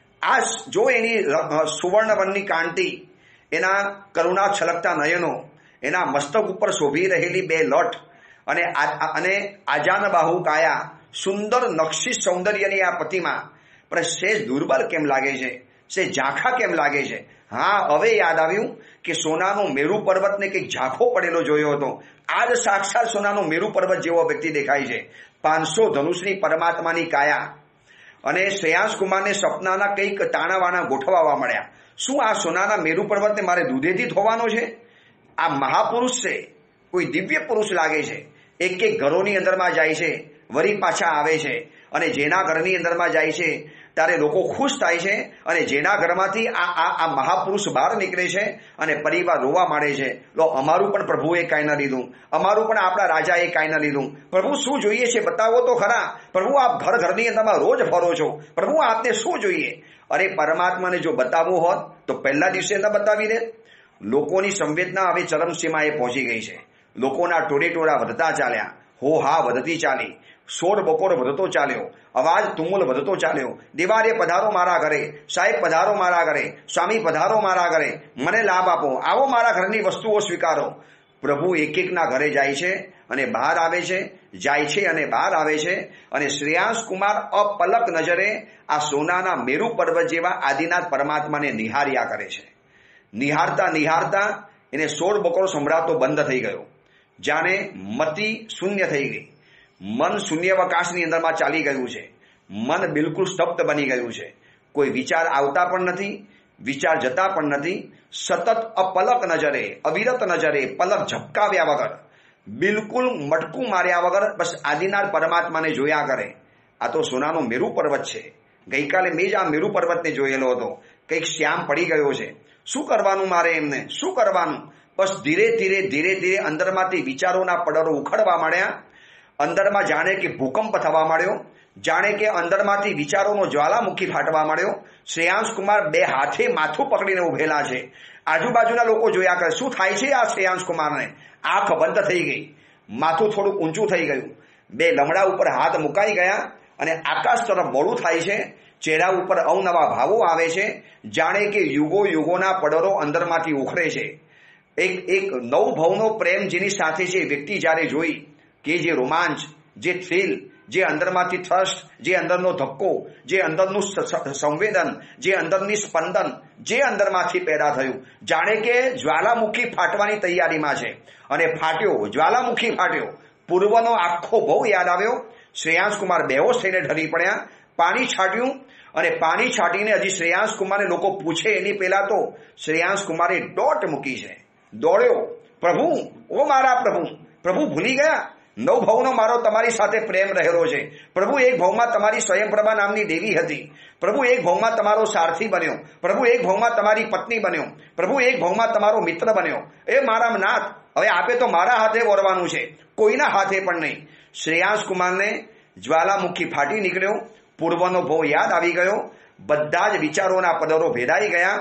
A: આ જો એની સુવર્ણ વર્ણની કાંતિ, એના કરુણા છલકતા નયનો, એના મસ્તક ઉપર શોભી રહેલી બે લઠ અને અને આજાન બાહુ કાયા, સુંદર નક્ષી સૌંદર્યની આ પ્રતિમા પણ સેજ દુર્બળ કેમ લાગે છે, સે ઝાંખા કેમ લાગે છે? હા, હવે યાદ આવ્યું કે સોનાનો મેરુ પર્વતને કંઈક ઝાંખો પડેલો જોયો હતો. આ જ સાક્ષાત સોનાનો મેરુ પર્વત જેવો વ્યક્તિ દેખાય છે. પાંચસો ધનુષની પરમાત્માની કાયા અને શ્રેયાંસ કુમારને સપનાના કંઈક તાણાવાણા ગોઠવાવા મળ્યા. શું આ સોનાના મેરુ પર્વતને મારે દૂધેથી ધોવાનો છે? આ મહાપુરુષ છે, કોઈ દિવ્ય પુરુષ લાગે છે. એક એક ઘરોની અંદરમાં જાય છે, વળી પાછા આવે છે, અને જેના ઘરની અંદરમાં જાય છે ત્યારે લોકો ખુશ થાય છે, અને જેના ઘરમાંથી આ આ આ મહાપુરુષ બહાર નીકળે છે અને પરિવાર રોવા માંડે છે, લો અમારું પણ પ્રભુએ કાંઈ ન લીધું, અમારું પણ આપણા રાજાએ કાંઈ ન લીધું. પ્રભુ શું જોઈએ છે બતાવો તો ખરા. પ્રભુ આપ ઘર ઘરની અંદરમાં રોજ ફરો છો, પ્રભુ આપને શું જોઈએ? અરે પરમાત્માને જો બતાવવું હોત તો પહેલા દિવસે ન બતાવી દે. લોકોની સંવેદના હવે ચરમસીમાએ પહોંચી ગઈ છે. લોકોના ટોળે ટોળા વધતા ચાલ્યા, હો હા વધતી ચાલી, સોળ બપોર વધતો ચાલ્યો, અવાજ તુમુલ વધતો ચાલ્યો. દિવારે પધારો મારા ઘરે, સાહેબ પધારો મારા ઘરે, સ્વામી પધારો મારા ઘરે, મને લાભ આપો, આવો મારા ઘરની વસ્તુઓ સ્વીકારો. પ્રભુ એક એકના ઘરે જાય છે અને બહાર આવે છે, જાય છે અને બહાર આવે છે. અને શ્રેયાંસ કુમાર અપલક નજરે આ સોનાના મેરુ પર્વત જેવા આદિનાથ પરમાત્માને નિહાર્યા કરે છે. નિહારતા નિહારતા એને સોળ બકોર સંભળાતો બંધ થઈ ગયો, જાણે મતિ શૂન્ય થઈ ગઈ. મન શૂન્યાવકાશની અંદરમાં ચાલી ગયું છે. મન બિલકુલ સ્તબ્ધ બની ગયું છે. કોઈ વિચાર આવતા પણ નથી, વિચાર જતા પણ નથી. સતત અપલક નજરે, અવિરત નજરે, પલક ઝપકાવ્યા વગર, બિલકુલ મટકું માર્યા વગર બસ આદિનાથ પરમાત્માને જોયા કરે. આ તો સોનાનો મેરુ પર્વત છે. ગઈકાલે મેં જ આ મેરુ પર્વતને જોયેલો હતો. કંઈક શ્યામ પડી ગયો છે. શું કરવાનું મારે એમને? શું કરવાનું? બસ ધીરે ધીરે ધીરે ધીરે અંદરમાંથી વિચારોના પડરો ઉખડવા માંડ્યા. અંદરમાં જાણે કે ભૂકંપ થવા માંડ્યો, જાણે કે અંદરમાંથી વિચારોનો જ્વાલામુખી ફાટવા માંડ્યો. શ્રેયાંસ કુમાર બે હાથે માથું પકડીને ઉભેલા છે. આજુબાજુના લોકો જોયા કરે શું થાય છે આ શ્રેયાંસ કુમારને. આંખ બંધ થઈ ગઈ, માથું થોડું ઊંચું થઈ ગયું, બે લમડા ઉપર હાથ મુકાઈ ગયા અને આકાશ તરફ બોળું થાય છે. ચહેરા ઉપર અવનવા ભાવો આવે છે, જાણે કે યુગો યુગોના પડરો અંદરમાંથી ઉખડે છે. એક એક નવ ભવનો પ્રેમ જેની સાથે છે વ્યક્તિ જ્યારે જોઈ કે જે રોમાંચ, જે થ્રિલ, જે અંદરમાંથી થ્રસ્ટ, જે અંદરનો ધક્કો, જે અંદરનું સંવેદન, જે અંદરની સ્પંદન, જે અંદરમાંથી પેદા થયું, જાણે કે જ્વાલામુખી ફાટવાની તૈયારીમાં છે. અને ફાટ્યો, જ્વાલામુખી ફાટ્યો. પૂર્વનો આખો બહુ યાદ આવ્યો. શ્રેયાંસ કુમાર બેહોશ થઈને ઢળી પડ્યા. પાણી છાંટ્યું અને પાણી છાંટીને હજી શ્રેયાંસ કુમારને લોકો પૂછે એની પહેલા તો શ્રેયાંસ કુમારે દોટ મૂકી છે. દોડ્યો, પ્રભુ, ઓ મારા પ્રભુ, પ્રભુ ભૂલી ગયા? નવ ભવનો મારો તમારી સાથે પ્રેમ રહેલો છે. પ્રભુ એક ભવમાં તમારી સ્વયંપ્રભા નામની દેવી હતી. પ્રભુ એક ભવમાં તમારો સારથી બન્યો. પ્રભુ એક ભવમાં તમારી પત્ની બન્યો. પ્રભુ એક ભવમાં તમારો મિત્ર બન્યો. એ મારા નાથ, હવે આપે તો મારા હાથે વરવાનું છે, કોઈના હાથે પણ નહીં. શ્રેયાંસ કુમારને જ્વાલામુખી ફાટી નીકળ્યો. પૂર્વનો ભવ યાદ આવી ગયો. બધા જ વિચારોના પદરો ભેદાઈ ગયા.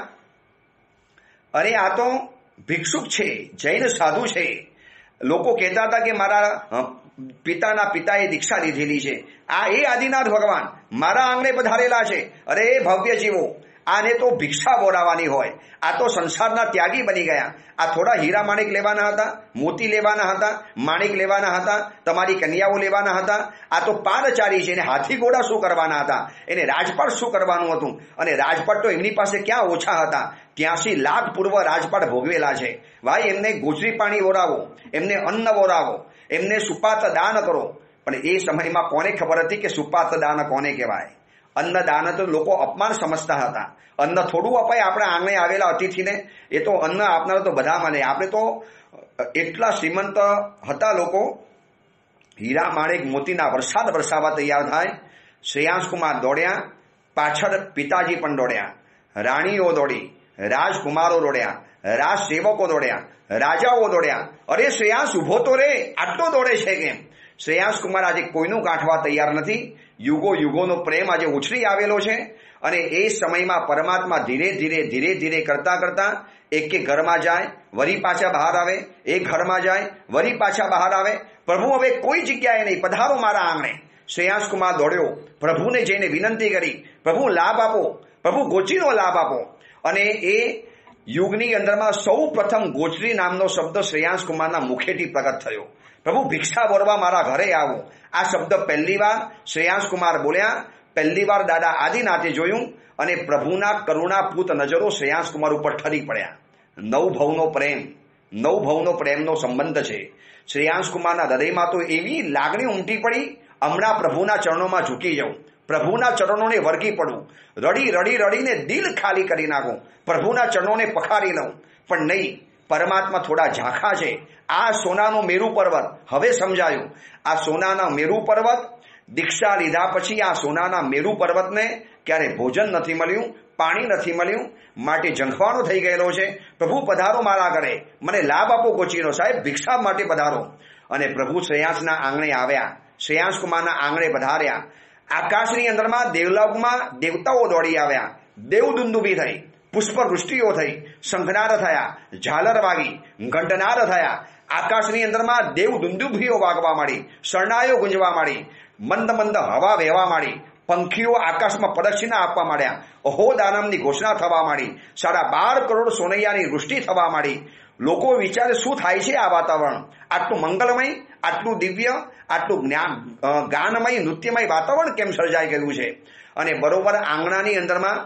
A: અરે આ તો ભિક્ષુક છે, જૈન સાધુ છે. લોકો કહેતા હતા કે મારા પિતાના પિતાએ દીક્ષા લીધેલી છે. આ એ આદિનાથ ભગવાન મારા આંગણે પધારેલા છે. અરે એ ભવ્ય જીવો, આને તો ભિક્ષા બોલાવવાની હોય. આ તો સંસારના ત્યાગી બની ગયા. આ થોડા હીરા માણિક લેવાના હતા, મોતી લેવાના હતા, માણિક લેવાના હતા, તમારી કન્યાઓ લેવાના હતા. આ તો પાનચારી છે. એને હાથી ઘોડા શું કરવાના હતા? એને રાજપાટ શું કરવાનું હતું? અને રાજપાટ તો એમની પાસે ક્યાં ઓછા હતા. ત્યાંસી લાખ પૂર્વ રાજપાટ ભોગવેલા છે. ભાઈ એમને ગોચરી પાણી ઓરાવો, એમને અન્ન ઓરાવો, એમને સુપાત દાન કરો. પણ એ સમયમાં કોને ખબર હતી કે સુપાત દાન કોને કહેવાય? અન્ન દાન તો લોકો અપમાન સમજતા હતા. અન્ન થોડું અપાય આપણે આંગણે આવેલા અતિથિને? એ તો અન્ન આપનાર તો બધા મને. આપણે તો એટલા શ્રીમંત હતા લોકો, હીરા માણેક મોતીના વરસાદ વરસાવવા તૈયાર થાય. શ્રેયાંસ કુમાર દોડ્યા, પાછળ પિતાજી પણ દોડ્યા, રાણીઓ દોડી, રાજકુમારો દોડ્યા, રાજ સેવકો દોડ્યા, રાજાઓ દોડ્યા. અરે શ્રેયાંસ ઉભો તો રે, આટલો દોડે છે કેમ? શ્રેયાંસ કુમાર આજે કોઈનું ગાંઠવા તૈયાર નથી. યુગો યુગોનો પ્રેમ આજે ઉછળી આવેલો છે. અને એ સમયમાં પરમાત્મા ધીરે ધીરે ધીરે ધીરે કરતા કરતા એક એક ઘરમાં જાય, વળી પાછા બહાર આવે, એક ઘરમાં જાય, વળી પાછા બહાર આવે. પ્રભુ હવે કોઈ જગ્યાએ નહીં, પધારો મારા આંગણે. શ્રેયાંસ કુમાર દોડ્યો, પ્રભુને જઈને વિનંતી કરી, પ્રભુ લાભ આપો, પ્રભુ ગોચરીનો લાભ આપો. અને એ યુગની અંદરમાં સૌ પ્રથમ ગોચરી નામનો શબ્દ શ્રેયાંસ કુમારના મુખેથી પ્રગટ થયો. પ્રભુ ભિક્ષા વરવા મારા ઘરે આવો, આ શબ્દ પહેલી વાર શ્રેયાંસ કુમાર બોલ્યા. પહેલી વાર દાદા આદિનાથે જોયું અને પ્રભુના કરુણાપૂત નજરો શ્રેયાંસ કુમાર ઉપર ઠરી પડ્યા. નવ ભવનો પ્રેમ, નવ ભવનો પ્રેમનો સંબંધ છે. શ્રેયાંસ કુમારના હૃદયમાં તો એવી લાગણી ઉમટી પડી, હમણાં પ્રભુના ચરણોમાં ઝૂકી જાઉં, પ્રભુના ચરણોને વળગી પડું, રડી રડી રડીને દિલ ખાલી કરી નાખું, પ્રભુના ચરણોને પખારી લઉં. પણ નહીં, પરમાત્મા થોડા ઝાંખા છે. આ સોનાનો મેરુ પર્વત હવે સમજાયું. આ સોનાના મેરુ પર્વત, દીક્ષા લીધા પછી આ સોનાના મેરુ પર્વતને ક્યારે ભોજન નથી મળ્યું, પાણી નથી મળ્યું, માટે ઝંખવાનો થઈ ગયેલો છે. પ્રભુ પધારો મારા ઘરે, મને લાભ આપો ગોચીનો સાહેબ, ભિક્ષા માટે પધારો. અને પ્રભુ શ્રેયાંસના આંગણે આવ્યા, શ્રેયાંસ કુમારના આંગણે પધાર્યા. આકાશની અંદરમાં દેવલોકમાં દેવતાઓ દોડી આવ્યા, દેવદુંદુભી થઈ, પુષ્પવૃષ્ટિઓ થઈ, શંખનાદ થયા, ઝાલર વાગી, ઘંટનાદ થયા. આકાશની અંદરમાં દેવદુંદુભીઓ વાગવા માંડી, શરણાઈઓ ગુંજવા માંડી, મંદ મંદ હવા વહેવા માંડી, પંખીઓ આકાશમાં પ્રદક્ષિણા આપવા માંડ્યા, અહો દાનમની ઘોષણા થવા માંડી, સાડા બાર કરોડ સોનૈયાની વૃષ્ટિ થવા માંડી. લોકો વિચારે શું થાય છે આ વાતાવરણ, આટલું મંગલમય, આટલું દિવ્ય, આટલું જ્ઞાન ગાનમય નૃત્યમય વાતાવરણ કેમ સર્જાઈ ગયું છે. અને બરોબર આંગણાની અંદરમાં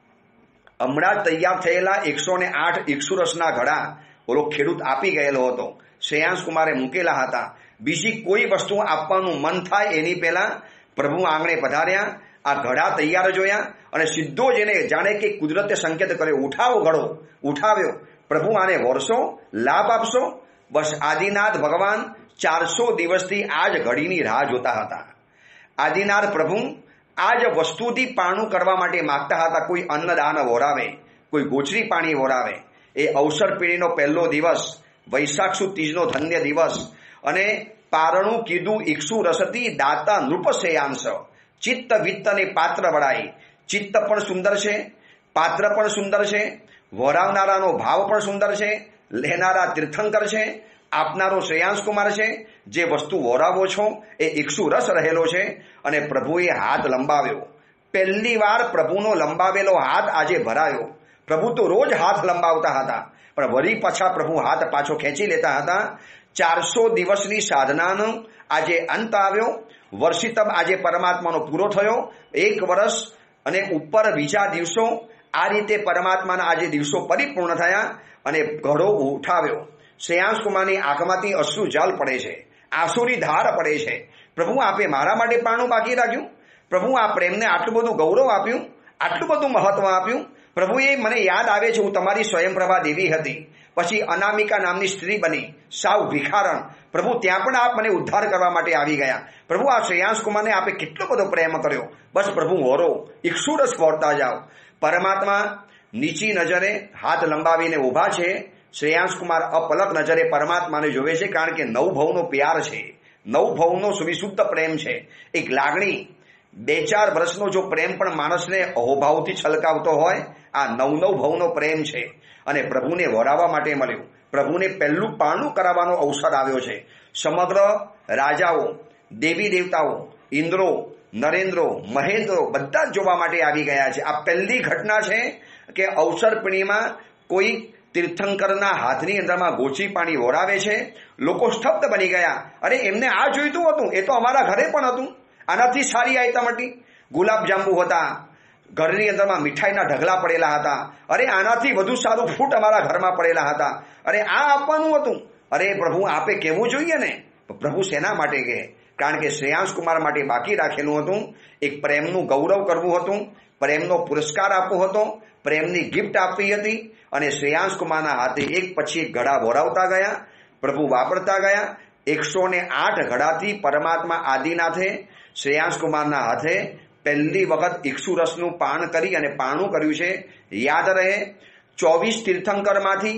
A: હમણાં જ તૈયાર થયેલા એકસો ને આઠ ઇક્ષુરસના ઘડા ઓલો ખેડૂત આપી ગયેલો હતો, શ્રેયાંસ કુમારે મૂકેલા હતા. બીજી કોઈ વસ્તુ આપવાનું મન થાય એની પહેલા પ્રભુ આંગણે પધાર્યા, આ ઘડા તૈયાર જોયા અને સીધો જેને જાણે કે કુદરતે સંકેત કર્યો, ઉઠાવો ઘડો, ઉઠાવ્યો. પ્રભુ આને વરસો, લાભ આપશો. બસ આદિનાથ ભગવાન ચારસો દિવસથી આ જ ઘડીની રાહ જોતા હતા. આદિનાથ પ્રભુ આ જ વસ્તુથી પારણું કરવા માટે માગતા હતા. કોઈ અન્નદાન વોરાવે, કોઈ ગોચરી પાણી વોરાવે. એ અવસર પીણીનો પહેલો દિવસ, વૈશાખ સુદ તીજનો ધન્ય દિવસ. અને પારણું કીધું ઇક્ષુ રસતી દાતા નૃપશેયાંશ. ચિત્ત વિત્ત અને પાત્ર વળાય. ચિત્ત પણ સુંદર છે, પાત્ર પણ સુંદર છે, વરાવનારાનો ભાવ પણ સુંદર છે, લેનારા તીર્થંકર છે, આપનારો શ્રેયાંસ કુમાર છે. જે વસ્તુ વોરાવો છો એ ઇક્ષુ રસ રહેલો છે. અને પ્રભુએ હાથ લંબાવ્યો. પહેલી વાર પ્રભુનો લંબાવેલો હાથ આજે ભરાયો. પ્રભુ તો રોજ હાથ લંબાવતા હતા, પણ વળી પાછા પ્રભુ હાથ પાછો ખેંચી લેતા હતા. ચારસો દિવસની સાધનાનો આજે અંત આવ્યો. વર્ષિતમ આજે પરમાત્માનો પૂરો થયો. એક વર્ષ અને ઉપર બીજા દિવસો, આ રીતે પરમાત્માના આજે દિવસો પરિપૂર્ણ થયા. અને ઘડો ઉઠાવ્યો. શ્રેયાંસ કુમારની આંખમાંથી અશ્રુ જલ પડે છે, આંસુની ધાર પડે છે. પ્રભુ આપે મારા માટે પારણું બાકી રાખ્યું, પ્રભુ આ પ્રેમને આટલું બધું ગૌરવ આપ્યું, આટલું બધું મહત્વ આપ્યું. પ્રભુએ મને યાદ આવે છે, હું તમારી સ્વયંપ્રભા દેવી હતી, પછી અનામિકા નામની સ્ત્રી બની, સાવ ભિખારણ. પ્રભુ ત્યાં પણ આપ મને ઉદ્ધાર કરવા માટે આવી ગયા. પ્રભુ આ શ્રેયાંસ કુમારને આપે કેટલો બધો પ્રેમ કર્યો. બસ પ્રભુ વોરો, ઇક્ષુરસ વોરતા જાઓ. પરમાત્મા નીચી નજરે હાથ લંબાવીને ઊભા છે. શ્રેયાંસ કુમાર અપલક નજરે પરમાત્માને જોવે છે, કારણ કે નવ ભવનો પ્યાર છે, નવ ભવનો સુવિશુદ્ધ પ્રેમ છે. એક લાગણી, બે ચાર વર્ષનો જો પ્રેમ પણ માણસને અહોભાવથી છલકાવતો હોય, આ નવ નવ ભવનો પ્રેમ છે. અને પ્રભુને વરાવવા માટે મળ્યું. પ્રભુને પહેલું પારણું કરાવવાનો અવસર આવ્યો છે. સમગ્ર રાજાઓ, દેવી દેવતાઓ, ઇન્દ્રો, નરેન્દ્રો, મહેન્દ્રો બધા જ જોવા માટે આવી ગયા છે. આ પહેલી ઘટના છે કે અવસર પીણીમાં કોઈ તીર્થંકરના હાથની અંદરમાં ગોચી પાણી વોરાવે છે. લોકો સ્તબ્ધ બની ગયા. અરે એમને આ જોઈતું હતું, એ તો અમારા ઘરે પણ હતું. આનાથી સારી આઈટમ હતી. ગુલાબ જાંબુ હતા, ઘરની અંદરમાં મીઠાઈના ઢગલા પડેલા હતા. અરે આનાથી વધુ સારું ફૂટ અમારા ઘરમાં પડેલા હતા. અરે આ આપવાનું હતું. અરે પ્રભુ આપે કહેવું જોઈએ ને. પ્રભુ શેના માટે કહે? કારણ કે શ્રેયાંસ કુમાર માટે બાકી રાખેલું હતું. એક પ્રેમનું ગૌરવ કરવું હતું, પ્રેમનો પુરસ્કાર આપવો હતો, પ્રેમની ગિફ્ટ આપવી હતી. અને શ્રેયાંસ કુમારના હાથે એક પછી એક ઘડા વોરાવતા ગયા, પ્રભુ વાપરતા ગયા. એકસો ને આઠ ઘડાથી પરમાત્મા આદિનાથે શ્રેયાંસ કુમારના હાથે પહેલી વખત ઇક્ષુરસનું પાન કરી અને પાણું કર્યું છે. યાદ રહે, ચોવીસ તીર્થંકરમાંથી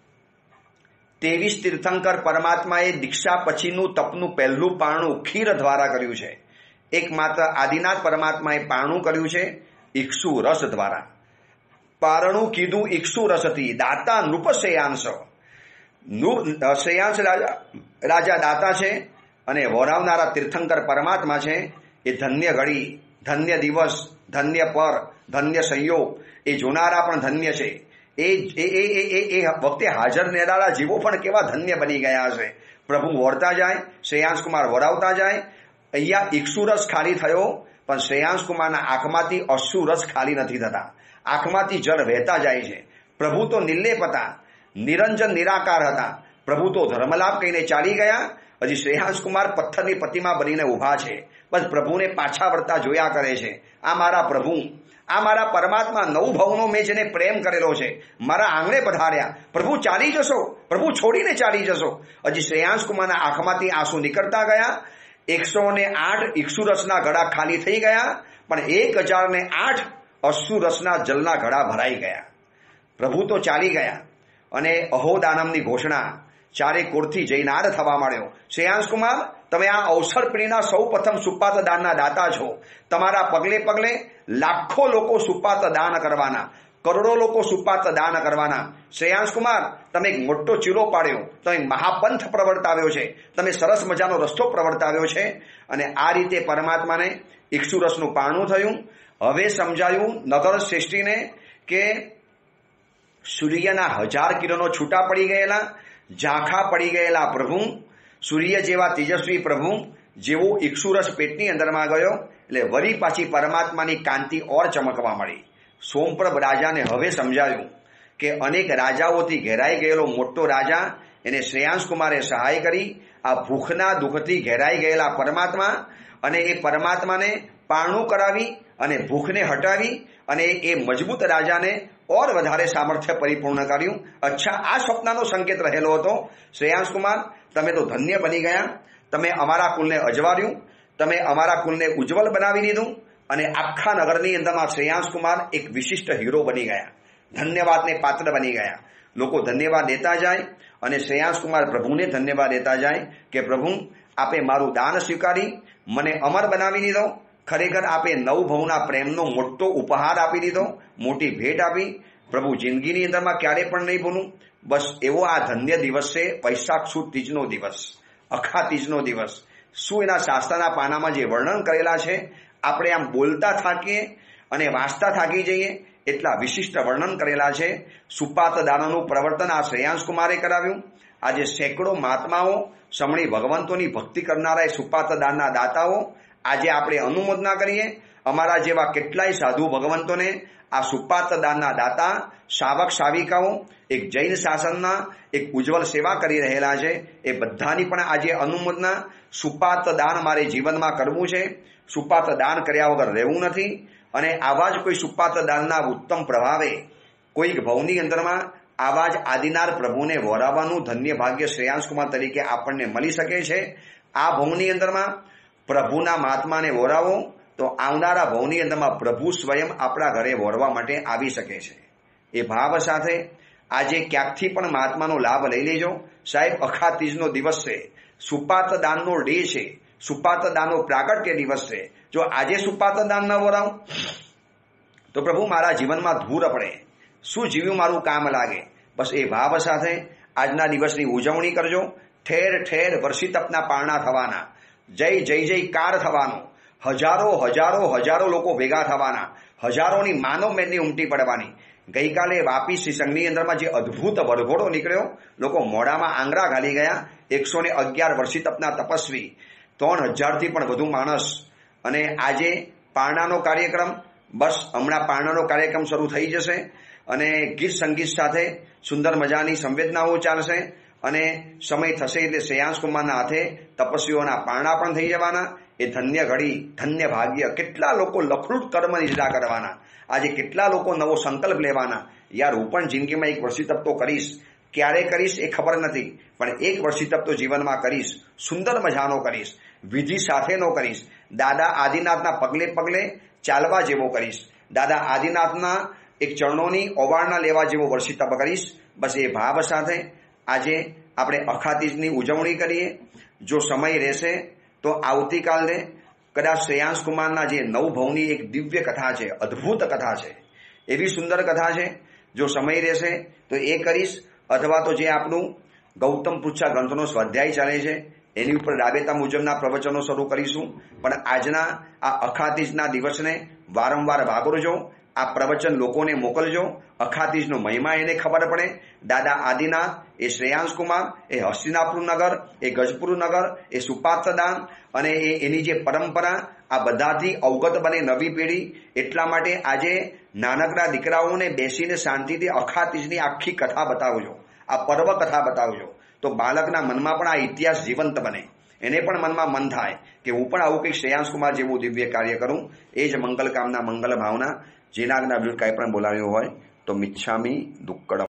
A: ત્રેવીસ તીર્થંકર પરમાત્માએ દીક્ષા પછીનું તપનું પહેલું પારણું ખીર દ્વારા કર્યું છે. એકમાત્ર આદિનાથ પરમાત્માએ પારણું કર્યું છે ઇક્ષુ રસ દ્વારા. પારણું કીધું ઇક્ષુ રસથી દાતા નૃપશેયાંશ. શ્રેયાંશ રાજા રાજા દાતા છે અને વોરાવનારા તીર્થંકર પરમાત્મા છે. એ ધન્ય ઘડી, ધન્ય દિવસ, ધન્ય પર, ધન્ય સંયોગ, એ જોનારા પણ ધન્ય છે. એ એ વખતે હાજર રહેનારા જીવો પણ કેવા ધન્ય બની ગયા હશે. પ્રભુ વળતા જાય, શ્રેયાંશકુમાર વરાવતા જાય. અહીંયા ઇક્ષુરસ ખાલી થયો, પણ શ્રેયાંશકુમારના આંખમાંથી અશ્રુરસ ખાલી નથી થતા. આંખમાંથી જળ વહેતા જાય છે. પ્રભુ તો નિર્લેપ હતા, નિરંજન નિરાકાર હતા. પ્રભુ તો ધર્મલાભ કહીને ચાલી ગયા. હજી શ્રેયાંશકુમાર પથ્થરની પ્રતિમા બનીને ઉભા છે, બસ પ્રભુને પાછા વળતા જોયા કરે છે. આ મારા પ્રભુ, આ મારા પરમાત્મા, નવ ભવનો મેં જેને પ્રેમ કરેલો છે, મારા આંગણે પધાર્યા. પ્રભુ ચાલી જશો, પ્રભુ છોડીને ચાલી જશો. હજી શ્રેયાંશકુમારના આંખમાંથી આંસુ નીકળતા ગયા. એકસો ને આઠ ઇક્ષુરસના ઘડા ખાલી થઈ ગયા, પણ એક હજાર ને આઠ અશ્રુરસના જલના ઘડા ભરાઈ ગયા. પ્રભુ તો ચાલી ગયા અને અહોદાનમની ઘોષણા ચારે કોરથી જયનાર થવા માંડ્યો. શ્રેયાંશકુમાર, તમે આ અવસર પેઢીના સૌ પ્રથમ સુપાત દાનના દાતા છો. તમારા પગલે પગલે લાખો લોકો સુપાત દાન કરવાના, કરોડો લોકો સુપાત દાન કરવાના. શ્રેયાંશકુમાર, તમે એક મોટો ચીરો પાડ્યો, તમે મહાપંથ પ્રવર્તાવ્યો છે, તમે સરસ મજાનો રસ્તો પ્રવર્તાવ્યો છે. અને આ રીતે પરમાત્માને ઇક્ષુરસનું પારણું થયું. હવે સમજાયું નગર શ્રેષ્ઠીને કે સૂર્યના હજાર કિરણો છૂટા પડી ગયેલા, ઝાંખા પડી ગયેલા પ્રભુ, સૂર્ય જેવા તેજસ્વી પ્રભુ જેવો ઇક્ષુરસ પેટની અંદરમાં ગયો એટલે વળી પાછી પરમાત્માની કાંતિ ઓર ચમકવા મળી. સોમપ્રભ રાજાને હવે સમજાયું કે અનેક રાજાઓથી ઘેરાઈ ગયેલો મોટો રાજા, એને શ્રેયાંશકુમારે સહાય કરી. આ ભૂખના દુઃખથી ઘેરાઈ ગયેલા પરમાત્મા, અને એ પરમાત્માને પારણું કરાવી અને ભૂખને હટાવી અને એ મજબૂત રાજાને ઓર વધારે સામર્થ્ય પરિપૂર્ણ કર્યું. અચ્છા, આ સ્વપ્નનો સંકેત રહેલો હતો. શ્રેયાંશકુમાર, તમે તો ધન્ય બની ગયા. તમે અમારા કુલને અજવાર્યું, તમે અમારા કુલને ઉજ્જવલ બનાવી દીધું અને આખા નગરની અંદરમાં શ્રેયાંશકુમાર એક વિશિષ્ટ હીરો બની ગયા, ધન્યવાદને પાત્ર બની ગયા. લોકો ધન્યવાદ દેતા જાય અને શ્રેયાંશકુમાર પ્રભુને ધન્યવાદ દેતા જાય કે પ્રભુ, આપે મારું દાન સ્વીકારી મને અમર બનાવી દીધો. ખરેખર આપે નવ ભવના પ્રેમનો મોટો ઉપહાર આપી દીધો, મોટી ભેટ આપી. પ્રભુ, જિંદગીની અંદરમાં ક્યારે પણ નહીં ભૂલું. બસ એવો આ ધન્ય દિવસ છે, વૈશાખ સુદ તીજનો દિવસ, અખા તીજનો દિવસ. શું એના શાસ્ત્રના પાનામાં જે વર્ણન કરેલા છે, આપણે આમ બોલતા થાકીએ અને વાંચતા થાકી જઈએ એટલા વિશિષ્ટ વર્ણન કરેલા છે. સુપાત દાનનું પ્રવર્તન આ શ્રેયાંશકુમારે કરાવ્યું. આજે સેંકડો મહાત્માઓ, સમણી ભગવંતોની ભક્તિ કરનારા સુપાત દાનના દાતાઓ, આજે આપણે અનુમોદના કરીએ. અમારા જેવા કેટલાય સાધુ ભગવંતોને આ સુપાત દાનના દાતા, શાવક શાવિકાઓ એક જૈન શાસનના એક ઉજ્જવલ સેવા કરી રહેલા છે, એ બધાની પણ આજે અનુમોદના. સુપાત દાન મારે જીવનમાં કરવું છે, સુપાત દાન કર્યા વગર રહેવું નથી. અને આવા જ કોઈ સુપાત દાનના ઉત્તમ પ્રભાવે કોઈક ભવની અંદરમાં આવા જ આદિનાર પ્રભુને વરાવવાનું ધન્ય ભાગ્ય શ્રેયાંશકુમાર તરીકે આપણને મળી શકે છે. આ ભવની અંદરમાં પ્રભુના મહાત્માને વરાવો તો આવનારા ભવની અંદરમાં પ્રભુ સ્વયં આપણા ઘરે વરવા માટે આવી શકે છે. એ ભાવ સાથે આજે ક્યાંકથી પણ મહાત્માનો લાભ લઈ લેજો. સાહેબ, અખા તીજનો દિવસ છે, સુપાત દાનનો ડે છે, સુપાત દાનનો પ્રાગટ્ય દિવસ છે. જો આજે સુપાત દાન ન વરાવ તો પ્રભુ મારા જીવનમાં ધૂર પડે, શું જીવ્યું મારું કામ લાગે. બસ એ ભાવ સાથે આજના દિવસની ઉજવણી કરજો. ઠેર ઠેર વર્ષિતપના પારણા થવાના, જય જય જયકાર થવાનો, હજારો હજારો હજારો લોકો ભેગા થવાના, હજારોની માનવ મેદની ઉમટી પડવાની. ગઈકાલે વાપી શ્રીસંઘની અંદરમાં જે અદ્ભુત વરઘોડો નીકળ્યો, લોકો મોઢામાં આંગળા ઘાલી ગયા. એકસો ને અગિયાર વર્ષિતપના તપસ્વી, ત્રણ હજારથી પણ વધુ માણસ. અને આજે પારણાનો કાર્યક્રમ, બસ હમણાં પારણાનો કાર્યક્રમ શરૂ થઈ જશે અને ગીત સંગીત સાથે સુંદર મજાની સંવેદનાઓ ચાલશે. અને સમય થશે એટલે શ્રેયાંશકુમારના હાથે તપસ્વીઓના પારણા પણ થઈ જવાના. એ ધન્ય ઘડી, ધન્ય ભાગ્ય. કેટલા લોકો લખરૂટ કર્મ નિદ્રા કરવાના, આજે કેટલા લોકો નવો સંકલ્પ લેવાના. યાર, હું પણ જિંદગીમાં એક વર્ષિતપ તો કરીશ, ક્યારે કરીશ એ ખબર નથી, પણ એક વર્ષિતપ તો જીવનમાં કરીશ, સુંદર મજાનો કરીશ, વિધિ સાથેનો કરીશ. દાદા આદિનાથના પગલે પગલે ચાલવા જેવો કરીશ, દાદા આદિનાથના એક ચરણોની ઓવારણા લેવા જેવો વર્ષિતપ કરીશ. બસ એ ભાવ સાથે આજે આપણે અખાતીજની ઉજવણી કરીએ. જો સમય રહેશે તો આવતીકાલે કદાચ શ્રેયાંશકુમારના જે નવ ભવની એક દિવ્ય કથા છે, અદ્ભુત કથા છે, એવી સુંદર કથા છે. જો સમય રહેશે તો એ કરીશ, અથવા તો જે આપણું ગૌતમ પૃચ્છા ગ્રંથનો સ્વાધ્યાય ચાલે છે એની ઉપર રાબેતા મુજબના પ્રવચનો શરૂ કરીશું। પણ આજના આ અખાતીજના દિવસને વારંવાર વાગોરજો, આ પ્રવચન લોકોને મોકલજો। અખાતીજનો મહિમા એને ખબર પડે। દાદા આદિનાથ, એ શ્રેયાંશ કુમાર, એ હસ્તિનાપુર નગર, એ ગજપુર નગર, એ સુપાત્રદાન અને એ એની જે પરંપરા આ બધાથી અવગત બને નવી પેઢી। એટલા માટે આજે નાનકડા દીકરાઓને બેસીને શાંતિથી અખાતીજની આખી કથા બતાવજો, આ પર્વ કથા બતાવજો, તો બાળકના મનમાં પણ આ ઇતિહાસ જીવંત બને, એને પણ મનમાં મન થાય કે હું પણ આવું કંઈક શ્રેયાંશ કુમાર જેવું દિવ્ય કાર્ય કરું। એ જ મંગલ કામના, મંગલ ભાવના। જેના આજ્ઞા વિરુદ્ધ કાંઈ પણ બોલાવ્યું હોય તો મિચ્છામી દુક્કડમ।